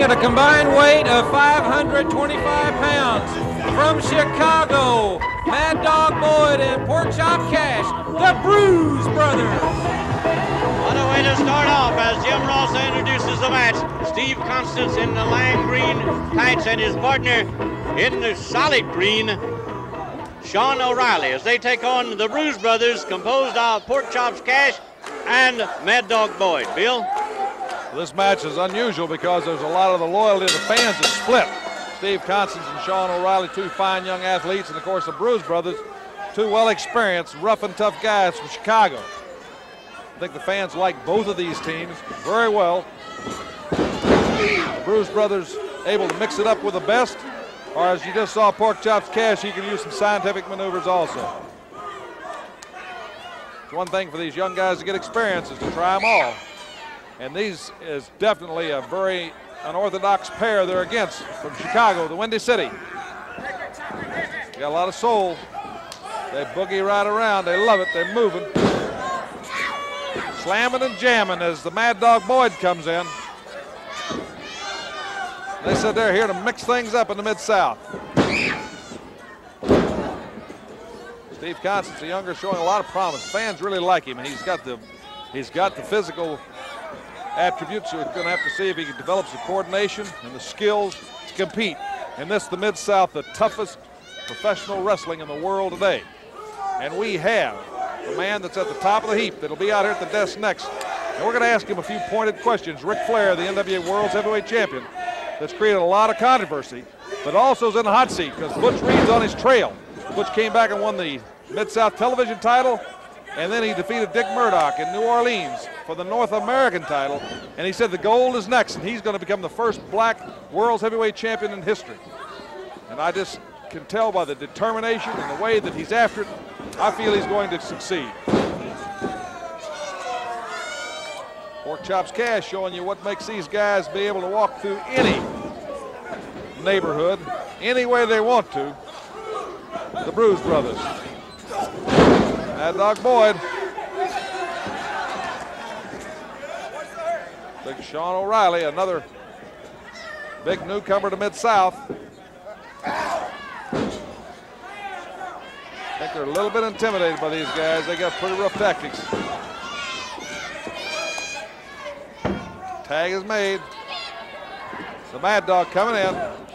Weighing at a combined weight of 525 pounds, from Chicago, Mad Dog Boyd and Pork Chop Cash, the Bruise Brothers. What a way to start off as Jim Ross introduces the match. Steve Constance in the lime green tights and his partner in the solid green, Sean O'Reilly, as they take on the Bruise Brothers, composed of Pork Chops Cash and Mad Dog Boyd. Bill? This match is unusual because there's a lot of the loyalty of the fans is split. Steve Constance and Sean O'Reilly, two fine young athletes, and of course the Bruise Brothers, two well-experienced, rough and tough guys from Chicago. I think the fans like both of these teams very well. The Bruise Brothers able to mix it up with the best, or as you just saw Pork Chops Cash, he can use some scientific maneuvers also. It's one thing for these young guys to get experience is to try them all. And these is definitely a very unorthodox pair they're against from Chicago, the Windy City. Got a lot of soul. They boogie right around. They love it. They're moving. Slamming and jamming as the Mad Dog Boyd comes in. They said they're here to mix things up in the Mid-South. Steve Constance, the younger, showing a lot of promise. Fans really like him, and he's got the physical attributes. So we're going to have to see if he develops the coordination and the skills to compete in this, the Mid-South, the toughest professional wrestling in the world today. And we have the man that's at the top of the heap that'll be out here at the desk next. And we're going to ask him a few pointed questions. Ric Flair, the NWA World's Heavyweight Champion, that's created a lot of controversy, but also is in the hot seat because Butch Reed's on his trail. Butch came back and won the Mid-South television title, and then he defeated Dick Murdoch in New Orleans for the North American title, and he said the gold is next, and he's going to become the first black World's Heavyweight Champion in history. And I just can tell by the determination and the way that he's after it, I feel he's going to succeed. Pork Chops Cash showing you what makes these guys be able to walk through any neighborhood, any way they want to. The Bruise Brothers. Mad Dog Boyd. Big Sean O'Reilly, another big newcomer to Mid-South. I think they're a little bit intimidated by these guys. They got pretty rough tactics. Tag is made. The Mad Dog coming in.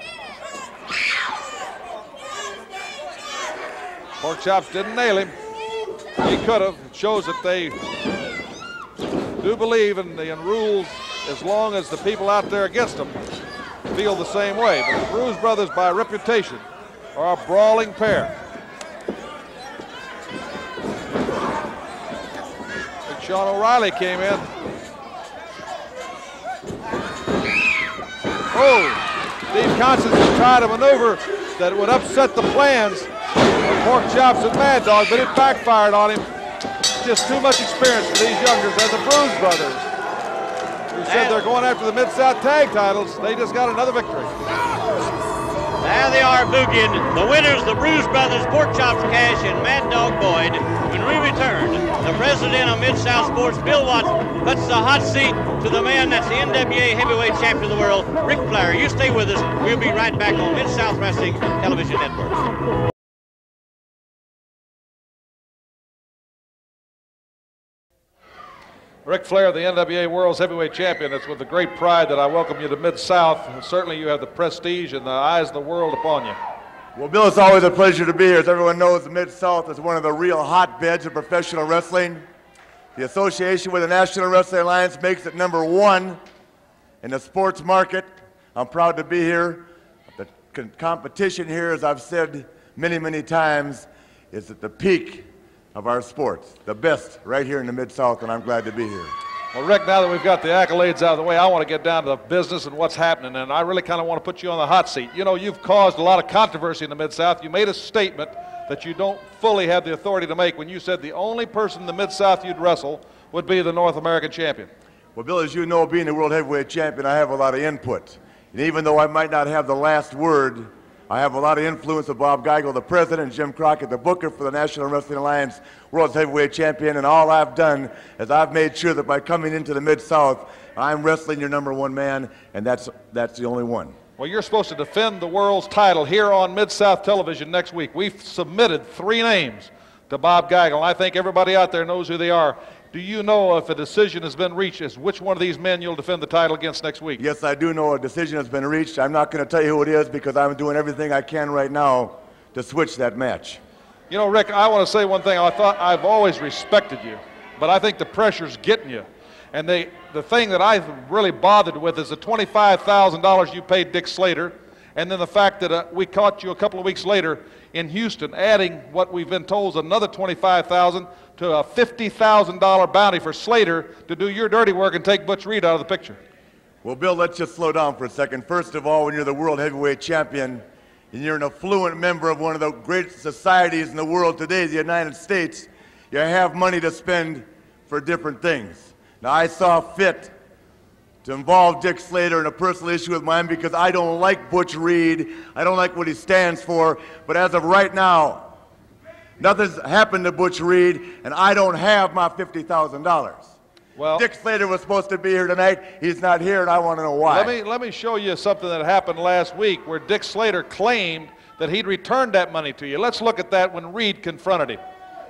Pork Chops didn't nail him. He could have. It shows that they do believe in the rules as long as the people out there against them feel the same way. But the Bruise Brothers, by reputation, are a brawling pair. Big Sean O'Reilly came in. Oh, Steve Constance tried a maneuver that would upset the plans of Pork Chops and Mad Dog, but it backfired on him. Just too much experience for these youngers. And the Bruise Brothers, who said they're going after the Mid-South tag titles, they just got another victory. There they are boogieing. The winners, the Bruise Brothers, Pork Chops Cash and Mad Dog Boyd. When we return, the president of Mid-South Sports, Bill Watts, puts the hot seat to the man that's the NWA Heavyweight Champion of the world, Ric Flair. You stay with us. We'll be right back on Mid-South Wrestling Television Network. Ric Flair, the NWA World's Heavyweight Champion. It's with the great pride that I welcome you to Mid-South. And certainly you have the prestige and the eyes of the world upon you. Well, Bill, it's always a pleasure to be here. As everyone knows, the Mid-South is one of the real hotbeds of professional wrestling. The association with the National Wrestling Alliance makes it #1 in the sports market. I'm proud to be here. The competition here, as I've said many, many times, is at the peak of our sports, the best right here in the Mid-South, and I'm glad to be here. Well, Rick, now that we've got the accolades out of the way, I want to get down to the business and what's happening, and I really kind of want to put you on the hot seat. You know, you've caused a lot of controversy in the Mid-South. You made a statement that you don't fully have the authority to make when you said the only person in the Mid-South you'd wrestle would be the North American champion. Well, Bill, as you know, being the World Heavyweight Champion, I have a lot of input. And even though I might not have the last word, I have a lot of influence with Bob Geigel, the president, and Jim Crockett, the booker for the National Wrestling Alliance World Heavyweight Champion, and all I've done is I've made sure that by coming into the Mid-South, I'm wrestling your #1 man, and that's the only one. Well, you're supposed to defend the world's title here on Mid-South Television next week. We've submitted 3 names to Bob Geigel, and I think everybody out there knows who they are. Do you know if a decision has been reached as which one of these men you'll defend the title against next week? Yes, I do know a decision has been reached. I'm not going to tell you who it is because I'm doing everything I can right now to switch that match. You know, Rick, I want to say one thing. I've always respected you, but I think the pressure's getting you. And the thing that I've really bothered with is the $25,000 you paid Dick Slater, and then the fact that we caught you a couple of weeks later in Houston, adding what we've been told is another $25,000 to a $50,000 bounty for Slater to do your dirty work and take Butch Reed out of the picture. Well, Bill, let's just slow down for a second. First of all, when you're the World Heavyweight Champion and you're an affluent member of one of the greatest societies in the world today, the United States, you have money to spend for different things. Now, I saw fit to involve Dick Slater in a personal issue with mine because I don't like Butch Reed. I don't like what he stands for. But as of right now, nothing's happened to Butch Reed, and I don't have my $50,000. Well, Dick Slater was supposed to be here tonight. He's not here, and I want to know why. Let me show you something that happened last week where Dick Slater claimed that he'd returned that money to you. Let's look at that when Reed confronted him.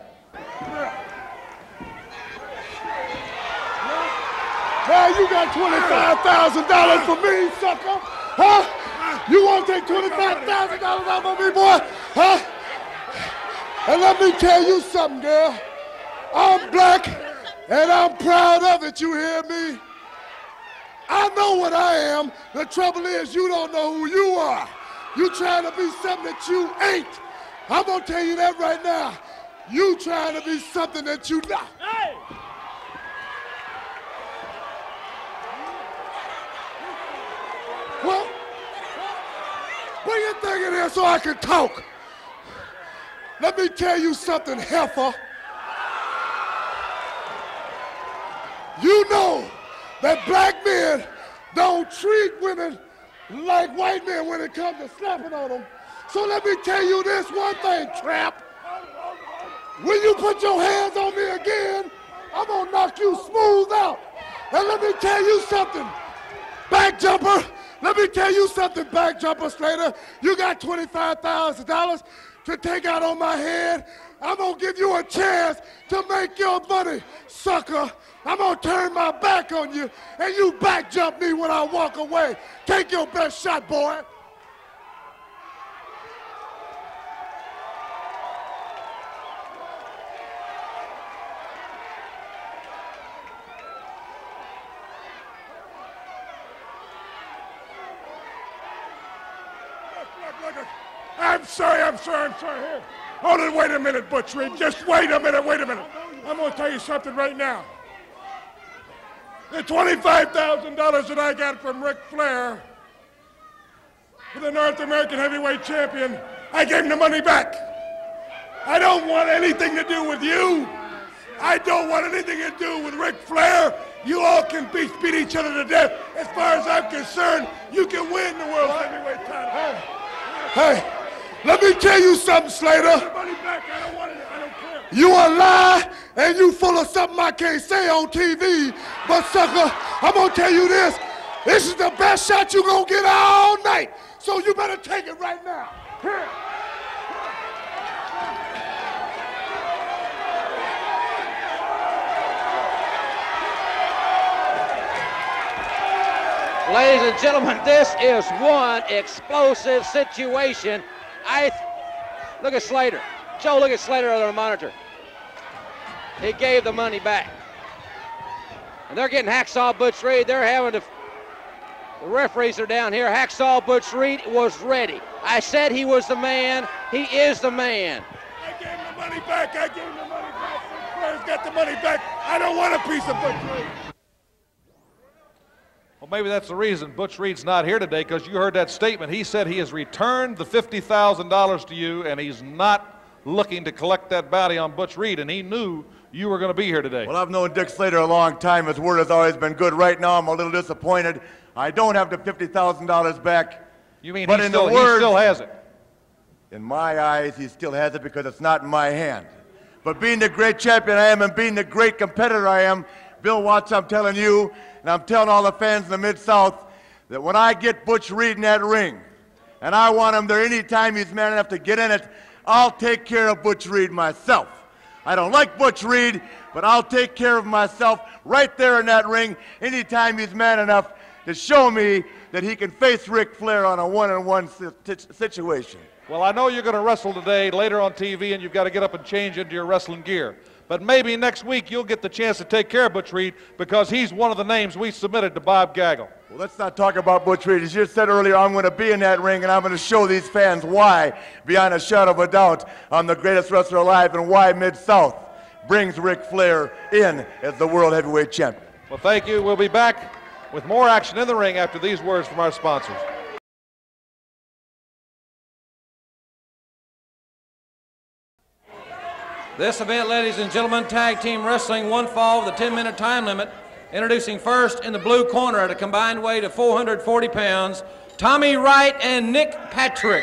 Hey, you got $25,000 for me, sucker? Huh? You want to take $25,000 off of me, boy? Huh? And let me tell you something, girl. I'm black, and I'm proud of it, you hear me? I know what I am. The trouble is you don't know who you are. You trying to be something that you ain't. I'm going to tell you that right now. You trying to be something that you not. Hey! Well, bring your thing in here so I can talk. Let me tell you something, heifer. You know that black men don't treat women like white men when it comes to slapping on them. So let me tell you this one thing, tramp. When you put your hands on me again, I'm gonna knock you smooth out. And let me tell you something, back jumper. Let me tell you something, back jumper Slater. You got $25,000 to take out on my head. I'm gonna give you a chance to make your money, sucker. I'm gonna turn my back on you, and you back jump me when I walk away. Take your best shot, boy. I'm sorry. Here. Hold it, wait a minute, Butch Reed. Just wait a minute. I'm going to tell you something right now. The $25,000 that I got from Ric Flair for the North American Heavyweight Champion, I gave him the money back. I don't want anything to do with you. I don't want anything to do with Ric Flair. You all can beat each other to death. As far as I'm concerned, you can win the World Heavyweight title. Hey, let me tell you something, Slater. You a lie, and you full of something I can't say on TV. But, sucker, I'm going to tell you this. This is the best shot you're going to get all night. So you better take it right now. Here. Ladies and gentlemen, this is one explosive situation. Look at Slater. Joe, look at Slater on the monitor. He gave the money back. And they're getting Hacksaw Butch Reed. They're having to, the referees are down here. Hacksaw Butch Reed was ready. I said he was the man. He is the man. I gave him the money back. Flair's got the money back. I don't want a piece of Butch Reed. Well, maybe that's the reason Butch Reed's not here today, because you heard that statement. He said he has returned the $50,000 to you, and he's not looking to collect that bounty on Butch Reed, and he knew you were going to be here today. Well, I've known Dick Slater a long time. His word has always been good. Right now, I'm a little disappointed. I don't have the $50,000 back. You mean he still has it? In my eyes, he still has it because it's not in my hand. But being the great champion I am and being the great competitor I am, Bill Watts, I'm telling you, and I'm telling all the fans in the Mid-South, that when I get Butch Reed in that ring, and I want him there anytime he's man enough to get in it, I'll take care of Butch Reed myself. I don't like Butch Reed, but I'll take care of myself right there in that ring anytime he's man enough to show me that he can face Ric Flair on a one-on-one situation. Well, I know you're going to wrestle today later on TV, and you've got to get up and change into your wrestling gear. But maybe next week you'll get the chance to take care of Butch Reed because he's one of the names we submitted to Bob Gaggle. Well, let's not talk about Butch Reed. As you said earlier, I'm going to be in that ring, and I'm going to show these fans why, beyond a shadow of a doubt, I'm the greatest wrestler alive and why Mid-South brings Ric Flair in as the World Heavyweight Champion. Well, thank you. We'll be back with more action in the ring after these words from our sponsors. This event, ladies and gentlemen, tag team wrestling, one fall with a 10-minute time limit. Introducing first in the blue corner at a combined weight of 440 pounds, Tommy Wright and Nick Patrick.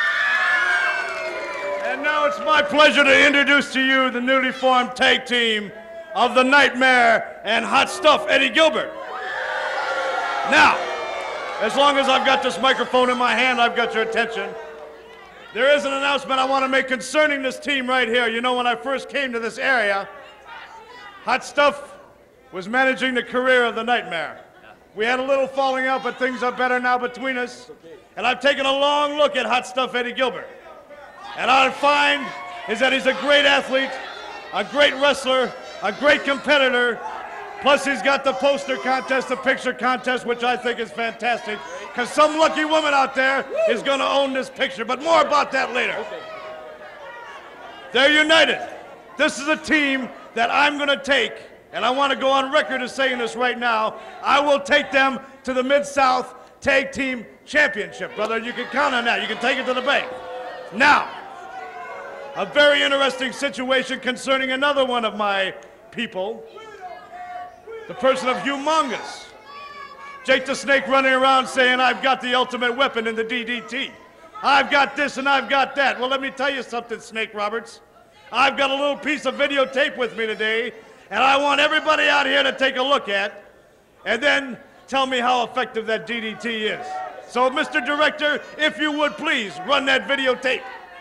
And now it's my pleasure to introduce to you the newly formed tag team of the Nightmare and Hot Stuff Eddie Gilbert. Now, as long as I've got this microphone in my hand, I've got your attention. There is an announcement I want to make concerning this team right here. You know, when I first came to this area, Hot Stuff was managing the career of the Nightmare. We had a little falling out, but things are better now between us. And I've taken a long look at Hot Stuff Eddie Gilbert. And what I find is that he's a great athlete, a great wrestler, a great competitor. Plus, he's got the poster contest, the picture contest, which I think is fantastic, because some lucky woman out there is going to own this picture. But more about that later. They're united. This is a team that I'm going to take, and I want to go on record as saying this right now. I will take them to the Mid-South Tag Team Championship, brother. You can count on that. You can take it to the bank. Now, a very interesting situation concerning another one of my people, the person of Humongous. Jake the Snake running around saying, I've got the ultimate weapon in the DDT. I've got this and I've got that. Well, let me tell you something, Snake Roberts. I've got a little piece of videotape with me today, and I want everybody out here to take a look at, and then tell me how effective that DDT is. So, Mr. Director, if you would please run that videotape.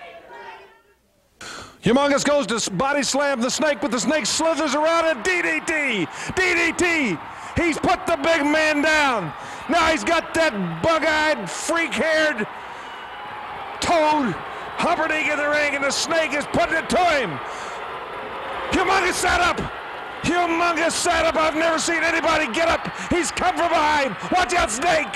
Humongous goes to body slam the Snake, but the Snake slithers around and DDT! DDT! He's put the big man down. Now he's got that bug-eyed, freak-haired Toad Humperdinck in the ring, and the Snake is putting it to him. Humongous sat up. Humongous sat up. I've never seen anybody get up. He's come from behind. Watch out, Snake.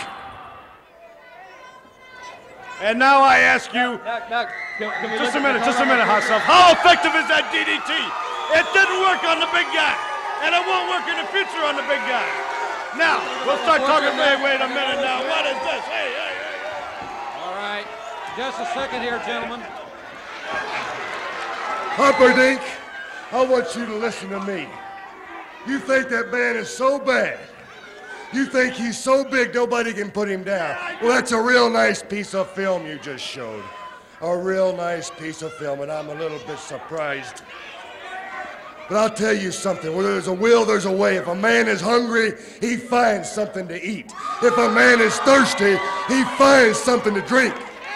And now I ask you, just a minute, Hot Stuff. How effective is that DDT? It didn't work on the big guy, and it won't work in the future on the big guy. Now, we'll start talking. Wait a minute now. What is this? Hey. All right, just a second here, gentlemen. Humperdinck, I want you to listen to me. You think that man is so bad. You think he's so big nobody can put him down. Well, that's a real nice piece of film you just showed. A real nice piece of film, and I'm a little bit surprised. But I'll tell you something, where there's a will, there's a way. If a man is hungry, he finds something to eat. If a man is thirsty, he finds something to drink.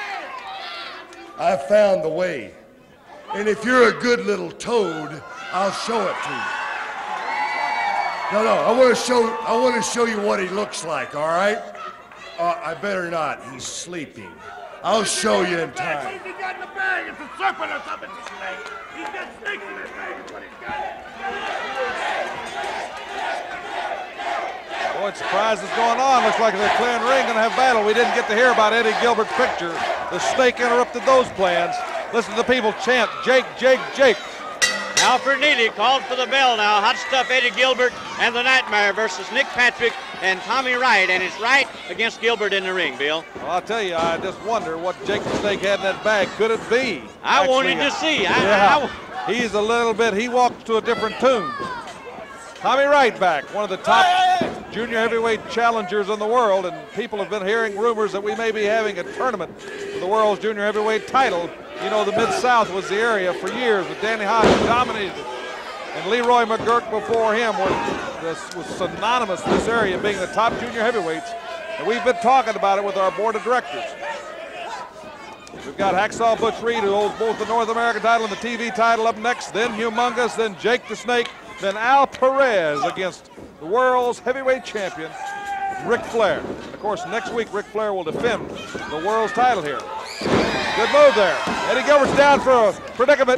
I found the way. And if you're a good little toad, I'll show it to you. No, I want to show you what he looks like, all right? I better not. He's sleeping. I'll show you in time. He's got in the bag. It's a serpent or something. He's got snakes in his bag. That's what he's got. Boy, surprise is going on. Looks like they're clearing the ring, going to have battle. We didn't get to hear about Eddie Gilbert's picture. The Snake interrupted those plans. Listen to the people chant, Jake, Jake, Jake. Alfred Neely called for the bell now. Hot Stuff Eddie Gilbert and the Nightmare versus Nick Patrick and Tommy Wright. And it's Wright against Gilbert in the ring, Bill. Well, I'll tell you, I just wonder what Jake the Snake had in that bag. Could it be? I wanted to see. He's a little bit, he walks to a different tune. Tommy Wright back, one of the top junior heavyweight challengers in the world, and people have been hearing rumors that we may be having a tournament for the world's junior heavyweight title. You know, the Mid-South was the area for years with Danny Hodge dominated it. And Leroy McGurk before him was synonymous with this area being the top junior heavyweights. And we've been talking about it with our board of directors. We've got Hacksaw Butch Reed, who holds both the North American title and the TV title, up next, then Humongous, then Jake the Snake, then Al Perez against the world's heavyweight champion, Ric Flair. And of course, next week, Ric Flair will defend the world's title here. Good move there. Eddie Gilbert's down for a predicament.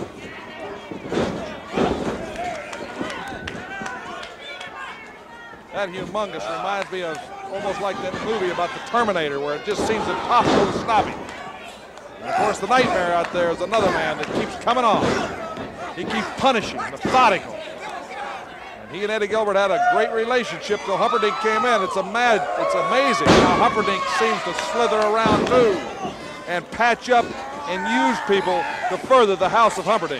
That Humongous reminds me of almost like that movie about the Terminator, where it just seems impossible to stop him. And of course, the Nightmare out there is another man that keeps coming on. He keeps punishing, methodical. And he and Eddie Gilbert had a great relationship till Humperdinck came in. It's amazing how Humperdinck seems to slither around too and patch up and use people to further the house of Humperdinck.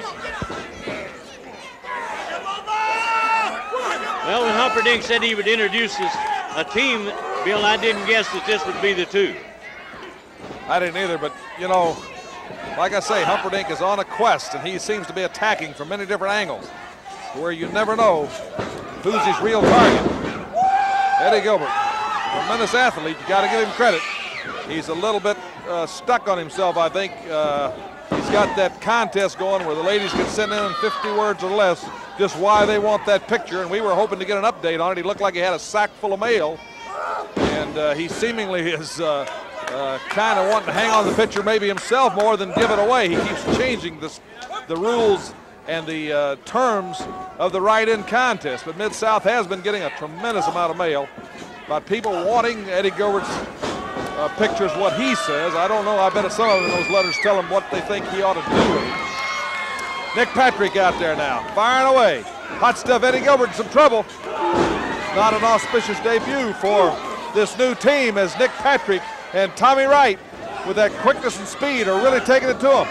Well, when Humperdinck said he would introduce a team, Bill, I didn't guess that this would be the two. I didn't either, but, you know, like I say, Humperdinck is on a quest, and he seems to be attacking from many different angles, where you never know who's his real target. Eddie Gilbert, tremendous athlete. You got to give him credit. He's a little bit stuck on himself, I think. He's got that contest going where the ladies can send in 50 words or less just why they want that picture, and we were hoping to get an update on it. He looked like he had a sack full of mail, and he seemingly is kind of wanting to hang on to the picture maybe himself more than give it away. He keeps changing the rules and the terms of the write-in contest, but Mid-South has been getting a tremendous amount of mail about people wanting Eddie Gilbert's pictures, what he says. I don't know. I bet some of those letters tell him what they think he ought to do with it. Nick Patrick out there now, firing away. Hot stuff, Eddie Gilbert in some trouble. Not an auspicious debut for this new team as Nick Patrick and Tommy Wright, with that quickness and speed, are really taking it to him.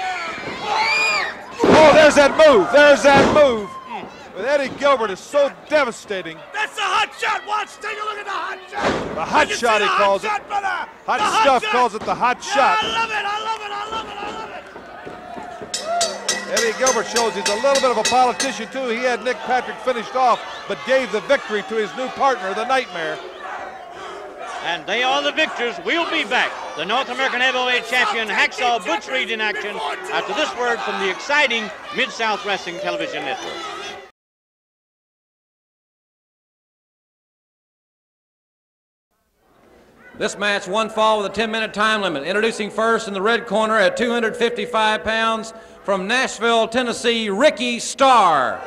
Oh, there's that move. There's that move. But Eddie Gilbert is so devastating. That's the hot shot. Watch, take a look at the hot shot. The hot shot, he calls it. Hot Stuff calls it the hot shot. I love it. I love it. I love it. I love it. Eddie Gilbert shows he's a little bit of a politician too. He had Nick Patrick finished off, but gave the victory to his new partner, the Nightmare. And they are the victors. We'll be back. The North American Heavyweight Champion, Hacksaw Butch Reed, in action after this word from the exciting Mid-South Wrestling Television Network. This match, one fall with a 10-minute time limit. Introducing first in the red corner at 255 pounds from Nashville, Tennessee, Ricky Starr.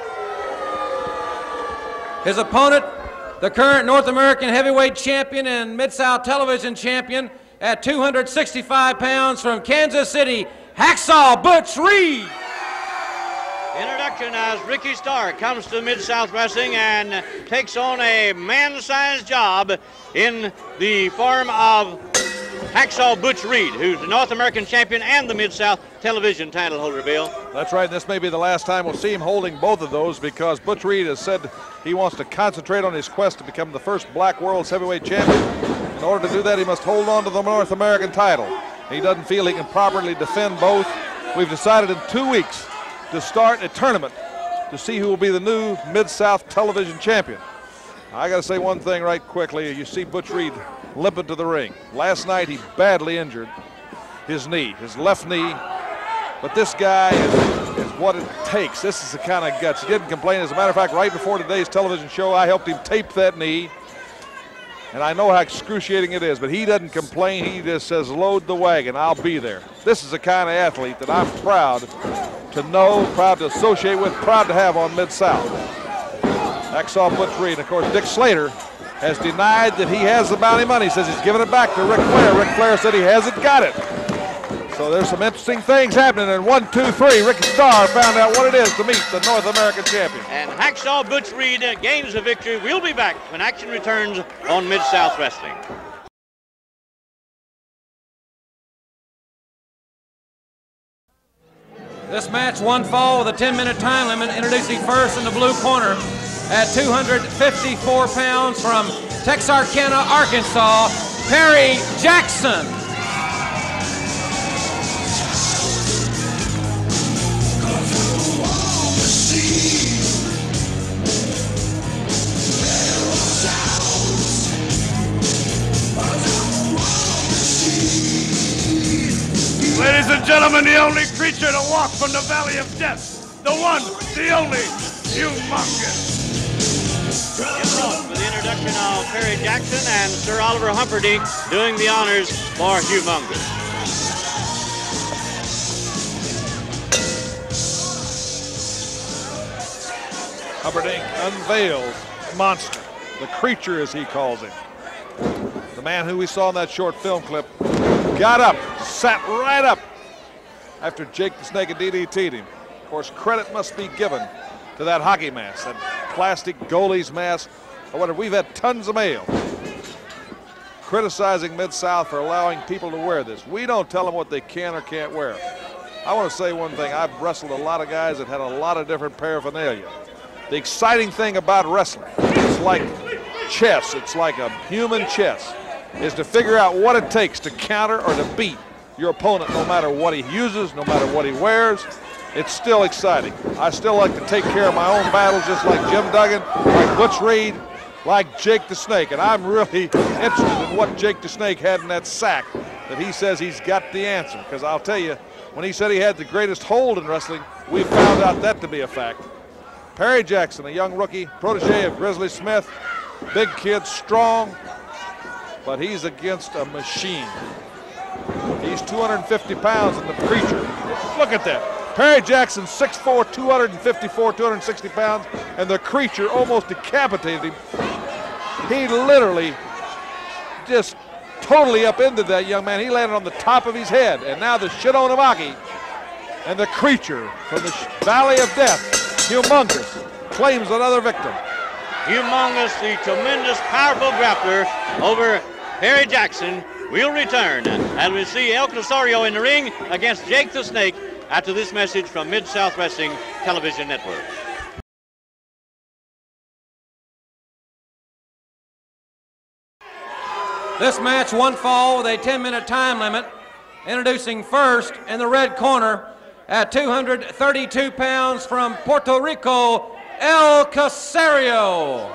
His opponent, the current North American Heavyweight Champion and Mid-South Television Champion at 265 pounds from Kansas City, Hacksaw Butch Reed. Introduction as Ricky Starr comes to Mid-South Wrestling and takes on a man-sized job in the form of Hacksaw Butch Reed, who's the North American Champion and the Mid-South Television title holder, Bill. That's right. This may be the last time we'll see him holding both of those, because Butch Reed has said he wants to concentrate on his quest to become the first black world's heavyweight champion. In order to do that, he must hold on to the North American title. He doesn't feel he can properly defend both. We've decided in 2 weeks to start a tournament to see who will be the new Mid-South Television Champion. I got to say one thing right quickly. You see Butch Reed limping to the ring. Last night he badly injured his knee, his left knee. But this guy is what it takes. This is the kind of guts. He didn't complain. As a matter of fact, right before today's television show, I helped him tape that knee. And I know how excruciating it is, but he doesn't complain. He just says, load the wagon, I'll be there. This is the kind of athlete that I'm proud to know, proud to associate with, proud to have on Mid-South. Hacksaw Butch Reed. And of course, Dick Slater has denied that he has the bounty money. He says he's giving it back to Ric Flair. Ric Flair said he hasn't got it. So there's some interesting things happening. And 1, 2, 3, Ricky Starr found out what it is to meet the North American champion. And Hacksaw Butch Reed gains the victory. We'll be back when action returns on Mid-South Wrestling. This match, one fall with a 10-minute time limit. Introducing first in the blue corner at 254 pounds from Texarkana, Arkansas, Perry Jackson. Ladies and gentlemen, the only creature to walk from the valley of death, the one, the only, Humongous. For the introduction of Perry Jackson and Sir Oliver Humperdinck doing the honors for Humongous. Humperdinck unveils Monster, the creature as he calls him. The man who we saw in that short film clip got up, sat right up after Jake the Snake had DDT'd him. Of course, credit must be given to that hockey mask, that plastic goalie's mask, or whatever. We've had tons of mail criticizing Mid-South for allowing people to wear this. We don't tell them what they can or can't wear. I want to say one thing. I've wrestled a lot of guys that had a lot of different paraphernalia. The exciting thing about wrestling, it's like chess, it's like a human chess, is to figure out what it takes to counter or to beat your opponent, no matter what he uses, no matter what he wears. It's still exciting. I still like to take care of my own battles, just like Jim Duggan, like Butch Reed, like Jake the Snake. And I'm really interested in what Jake the Snake had in that sack that he says he's got the answer. Because I'll tell you, when he said he had the greatest hold in wrestling, we found out that to be a fact. Perry Jackson, a young rookie, protege of Grizzly Smith, big kid, strong, but he's against a machine. He's 250 pounds in the creature. Look at that. Perry Jackson, 6'4", 254, 260 pounds, and the creature almost decapitated him. He literally just totally upended that young man. He landed on the top of his head, and now the Shidonomaki and the creature from the Valley of Death, Humongous, claims another victim. Humongous, the tremendous, powerful grappler over Perry Jackson, will return as we see El Casario in the ring against Jake the Snake after this message from Mid-South Wrestling Television Network. This match, one fall with a 10-minute time limit. Introducing first in the red corner at 232 pounds from Puerto Rico, El Casario.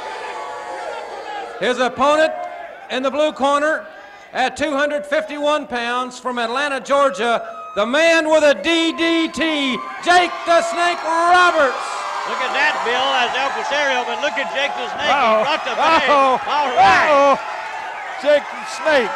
His opponent in the blue corner at 251 pounds from Atlanta, Georgia, the man with a DDT, Jake the Snake Roberts. Look at that, Bill, as El Casario, but look at Jake the Snake. He brought the bag. All right. Jake the Snake.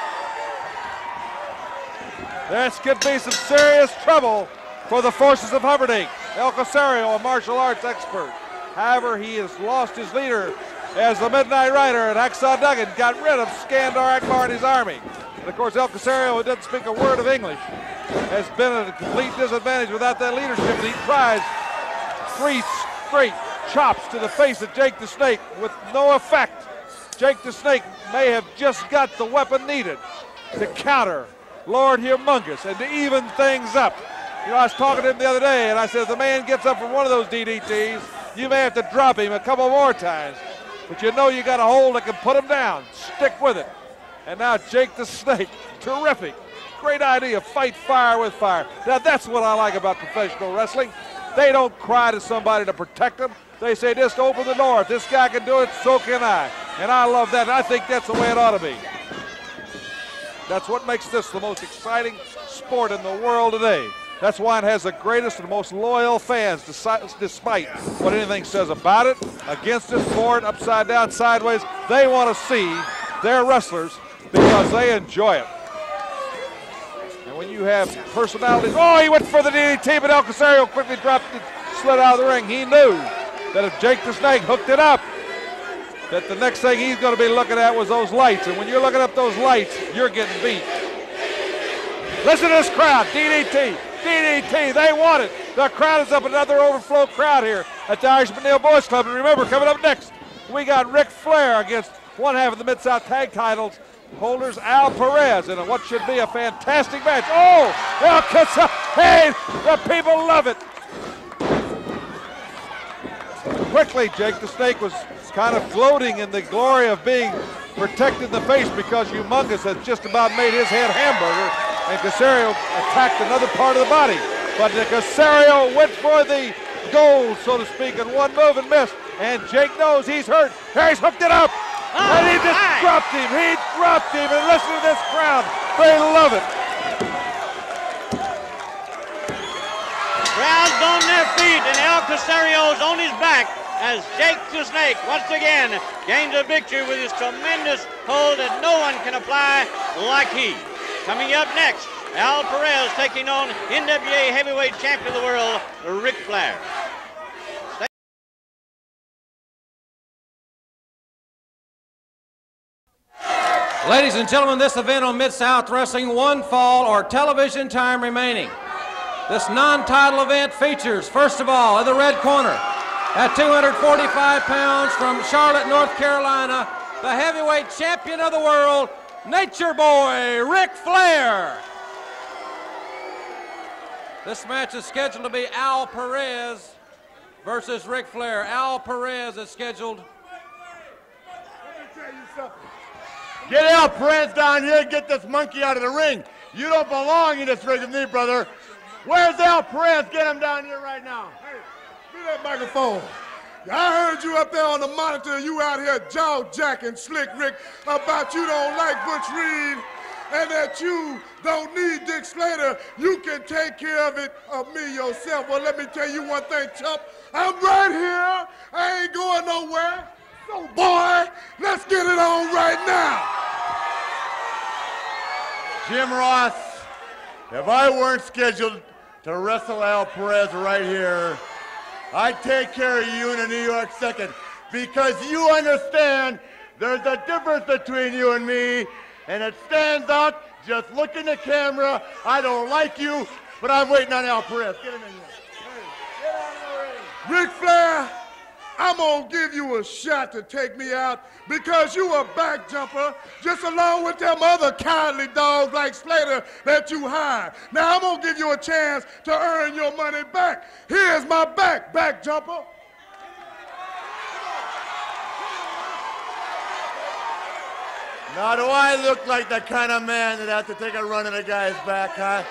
This could be some serious trouble for the forces of Humperdinck. El Casario, a martial arts expert. However, he has lost his leader as the Midnight Rider, and Hacksaw Duggan got rid of Skandar Akbar and his army. And of course, El Casario, who doesn't speak a word of English, has been at a complete disadvantage without that leadership. And he tries 3 straight chops to the face of Jake the Snake with no effect. Jake the Snake may have just got the weapon needed to counter Lord Humongous and to even things up. You know, I was talking to him the other day, and I said, if the man gets up from one of those DDTs, you may have to drop him a couple more times. But you know you got a hold that can put him down. Stick with it. And now Jake the Snake, terrific. Great idea, fight fire with fire. Now that's what I like about professional wrestling. They don't cry to somebody to protect them. They say, just open the door. If this guy can do it, so can I. And I love that. And I think that's the way it ought to be. That's what makes this the most exciting sport in the world today. That's why it has the greatest and most loyal fans, despite what anything says about it, against it, for it, upside down, sideways. They want to see their wrestlers because they enjoy it. And when you have personalities, oh, he went for the DDT, but El Casario quickly dropped it, slid out of the ring. He knew that if Jake the Snake hooked it up, that the next thing he's going to be looking at was those lights. And when you're looking up those lights, you're getting beat. Listen to this crowd, DDT. DDT, they want it. The crowd is up, another overflow crowd here at the Irishman Neal Boys Club. And remember, coming up next, we got Ric Flair against one half of the Mid-South Tag Titles holders, Al Perez, in what should be a fantastic match. Oh, El Casario, hey, the people love it. quickly. Jake the Snake was kind of gloating in the glory of being protected in the face because Humongous had just about made his head hamburger, and Caserio attacked another part of the body. But Caserio went for the goal, so to speak, in one move and missed. And Jake knows he's hurt. He's hooked it up. And he just dropped him. He dropped him. And listen to this crowd. They love it. Crowd's on their feet, and El Caserio's on his back as Jake the Snake once again gains a victory with his tremendous hold that no one can apply like he. Coming up next, Al Perez taking on NWA Heavyweight Champion of the World, Ric Flair. Ladies and gentlemen, this event on Mid-South Wrestling, one fall or television time remaining. This non-title event features, first of all, in the red corner, at 245 pounds from Charlotte, North Carolina, the heavyweight champion of the world, Nature Boy, Ric Flair. This match is scheduled to be Al Perez versus Ric Flair. Al Perez is scheduled. Let me tell you something. Get Al Perez down here and get this monkey out of the ring. You don't belong in this ring with me, brother. Where's Al Perez? Get him down here right now. Hey, give me that microphone. I heard you up there on the monitor, you out here jaw-jacking Slick Rick about you don't like Butch Reed and that you don't need Dick Slater. You can take care of it of me yourself. Well, let me tell you one thing, Chump. I'm right here. I ain't going nowhere. So, boy, let's get it on right now. Jim Ross, if I weren't scheduled to wrestle Al Perez right here, I'd take care of you in a New York second, because you understand there's a difference between you and me, and it stands out. Just look in the camera. I don't like you, but I'm waiting on Al Perez. Get him in here. Hey, get out of the ring. Ric Flair, I'm gonna give you a shot to take me out because you a back jumper just along with them other kindly dogs like Slater that you hired. Now I'm gonna give you a chance to earn your money back. Here's my back jumper. Now do I look like the kind of man that has to take a run at a guy's back, huh?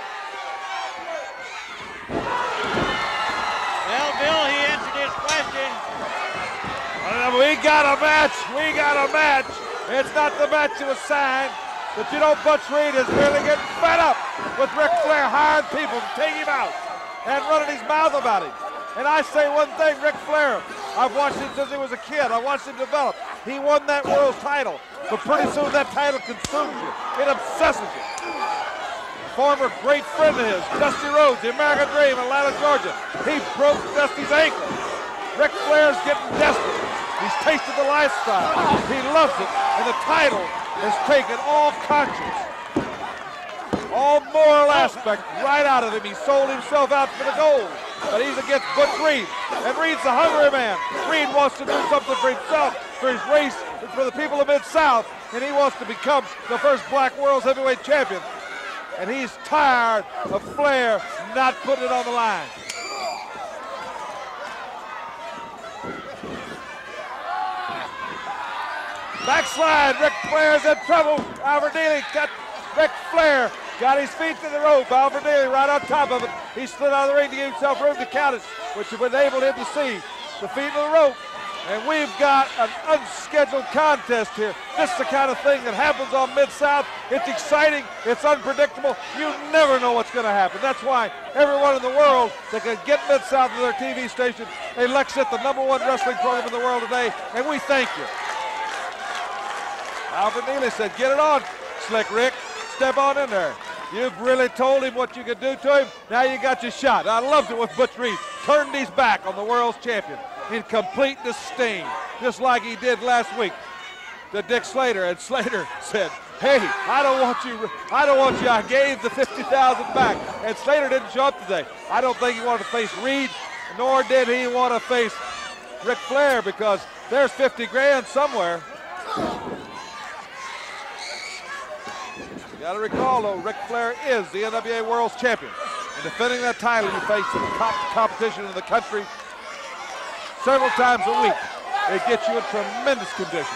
Well, Bill, he answered his question. We got a match. We got a match. It's not the match that was signed. But you know, Butch Reed is really getting fed up with Ric Flair hiring people to take him out and running his mouth about him. And I say one thing, Ric Flair, I've watched him since he was a kid. I watched him develop. He won that world title. But pretty soon that title consumes you. It obsesses you. Former great friend of his, Dusty Rhodes, the American Dream, Atlanta, Georgia. He broke Dusty's ankle. Ric Flair's getting desperate. He's tasted the lifestyle. He loves it. And the title has taken all conscience, all moral aspect right out of him. He sold himself out for the gold. But he's against Butch Reed. And Reed's a hungry man. Reed wants to do something for himself, for his race, for the people of Mid-South. And he wants to become the first black world's heavyweight champion. And he's tired of Flair not putting it on the line. Backslide, Ric Flair's in trouble. Albert Daly got Ric Flair, got his feet to the rope. Albert Daly right on top of it. He slid out of the ring to give himself room to count it, which enabled him to see the feet of the rope. And we've got an unscheduled contest here. This is the kind of thing that happens on Mid-South. It's exciting, it's unpredictable. You never know what's gonna happen. That's why everyone in the world that can get Mid-South to their TV station elects it the #1 wrestling program in the world today, and we thank you. Albert Neely said, get it on, Slick Rick. Step on in there. You've really told him what you could do to him. Now you got your shot. I loved it with Butch Reed. Turned his back on the world's champion in complete disdain, just like he did last week to Dick Slater. And Slater said, hey, I don't want you. I gave the $50,000 back. And Slater didn't show up today. I don't think he wanted to face Reed, nor did he want to face Ric Flair, because there's 50 grand somewhere. You got to recall, though, Ric Flair is the NWA World's Champion. And defending that title, you face the top competition in the country. several times a week. It gets you in tremendous condition.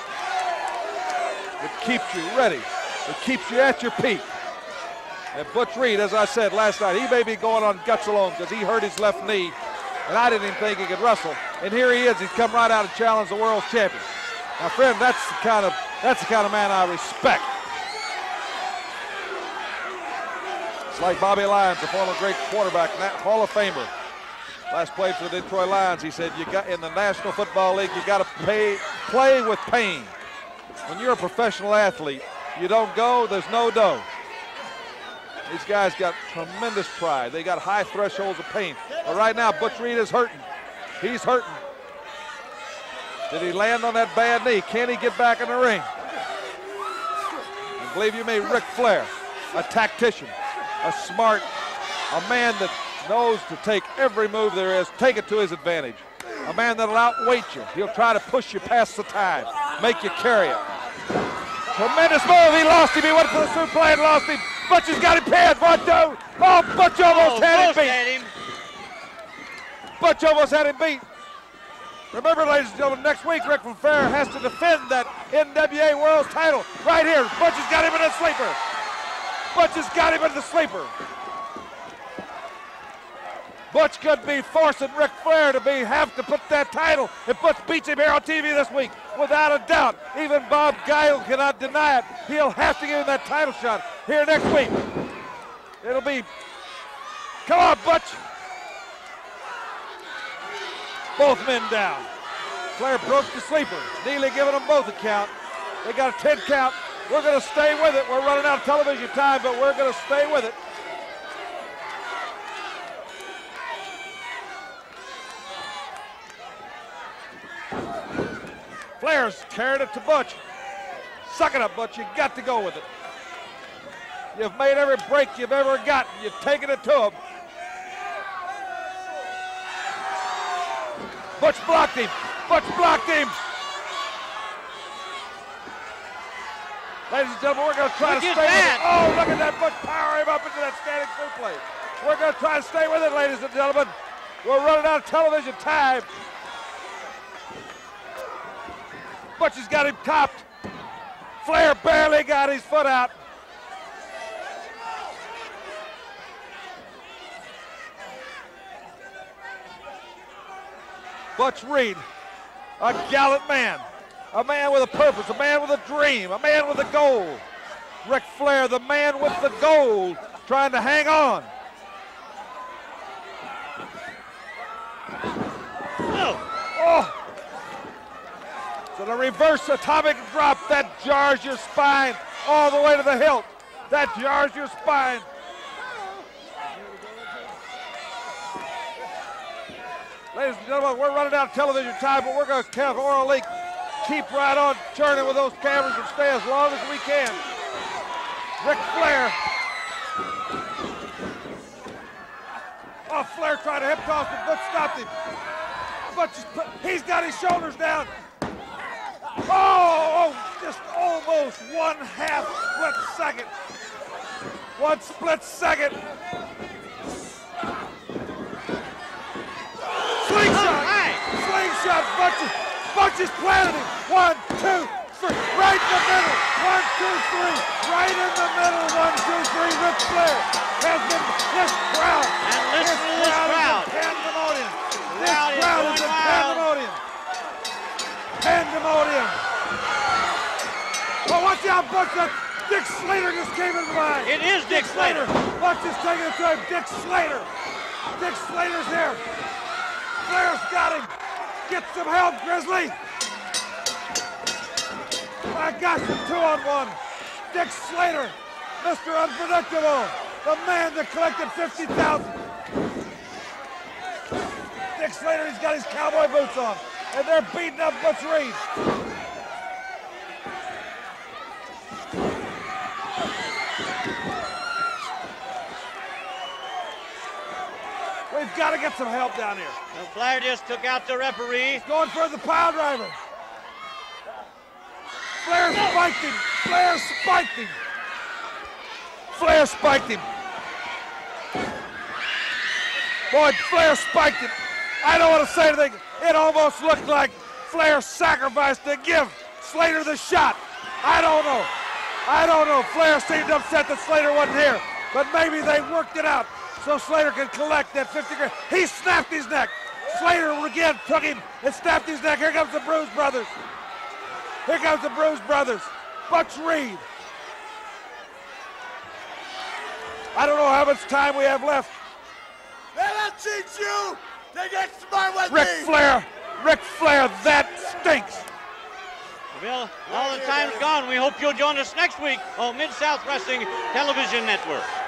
It keeps you ready. It keeps you at your peak. And Butch Reed, as I said last night, he may be going on guts alone because he hurt his left knee, and I didn't even think he could wrestle. And here he is. He's come right out and challenged the world's champion. Now, friend, that's the kind of man I respect. It's like Bobby Lyons, the former great quarterback, Hall of Famer. Last played for the Detroit Lions. He said, "You got in the National Football League, you got to play with pain. When you're a professional athlete, you don't go, there's no dough." These guys got tremendous pride. They got high thresholds of pain. But right now, Butch Reed is hurting. He's hurting. Did he land on that bad knee? Can he get back in the ring? And believe you me, Ric Flair, a tactician, a man that knows to take every move there is, take it to his advantage. A man that'll outweight you. He'll try to push you past the time, make you carry it. Tremendous move. He lost him. He went for the suplex and lost him. Butch has got him pinned. 1, 2. Oh, Butch almost had him beat. Butch almost had him beat. Remember, ladies and gentlemen, next week Ric Flair has to defend that NWA World's title right here. Butch has got him in the sleeper. Butch has got him in the sleeper. Butch could be forcing Ric Flair to have to put that title if Butch beats him here on TV this week, without a doubt. Even Bob Geil cannot deny it. He'll have to give him that title shot here next week. It'll be, come on, Butch. Both men down. Flair broke the sleeper. Neely giving them both a count. They got a 10 count. We're going to stay with it. We're running out of television time, but we're going to stay with it. Flair's carried it to Butch. Suck it up, Butch. You got to go with it. You've made every break you've ever gotten. You've taken it to him. Butch blocked him. Butch blocked him. Ladies and gentlemen, we're going to try to stay with it. Oh, look at that. Butch power him up into that standing suplex. We're going to try to stay with it, ladies and gentlemen. We're running out of television time. Butch has got him topped. Flair barely got his foot out. Butch Reed, a gallant man, a man with a purpose, a man with a dream, a man with a goal. Ric Flair, the man with the goal, trying to hang on. Oh! So the reverse atomic drop, that jars your spine all the way to the hilt. That jars your spine. Ladies and gentlemen, we're running out of television time, but we're going to have Oral League keep right on churning with those cameras and stay as long as we can. Ric Flair. Oh, Flair tried to hip toss him, but stopped him. But he's got his shoulders down. Oh, just almost 1/2 split second. 1 split second. Slingshot! Slingshot! Butch is planting him. 1, 2, 3. Right in the middle. 1, 2, 3. Right in the middle. 1, 2, 3. Ric Flair has been this crowd. And listen to this crowd. Pandemonium. This crowd is in pandemonium. Pandemonium. Oh, watch out, Butch. Dick Slater just came in the line. It is Dick Slater. Butch is taking it to him. Dick Slater. Dick Slater's here. Flair's got him. Get some help, Grizzly. I got you 2-on-1. Dick Slater, Mr. Unpredictable, the man that collected 50,000. Dick Slater, he's got his cowboy boots on, and they're beating up Butch Reed. We've got to get some help down here. And Flair just took out the referee. He's going for the pile driver. Flair spiked him. Flair spiked him. Flair spiked him. Boy, Flair spiked him. I don't want to say anything. It almost looked like Flair sacrificed to give Slater the shot. I don't know. I don't know. Flair seemed upset that Slater wasn't here, but maybe they worked it out so Slater could collect that 50 grand. He snapped his neck. Slater again took him and snapped his neck. Here comes the Bruise Brothers. Here comes the Bruise Brothers. Butch Reed. I don't know how much time we have left. That'll teach you to get smart with Ric me. Flair, that stinks. Bill, all the time's gone. We hope you'll join us next week on Mid-South Wrestling Television Network.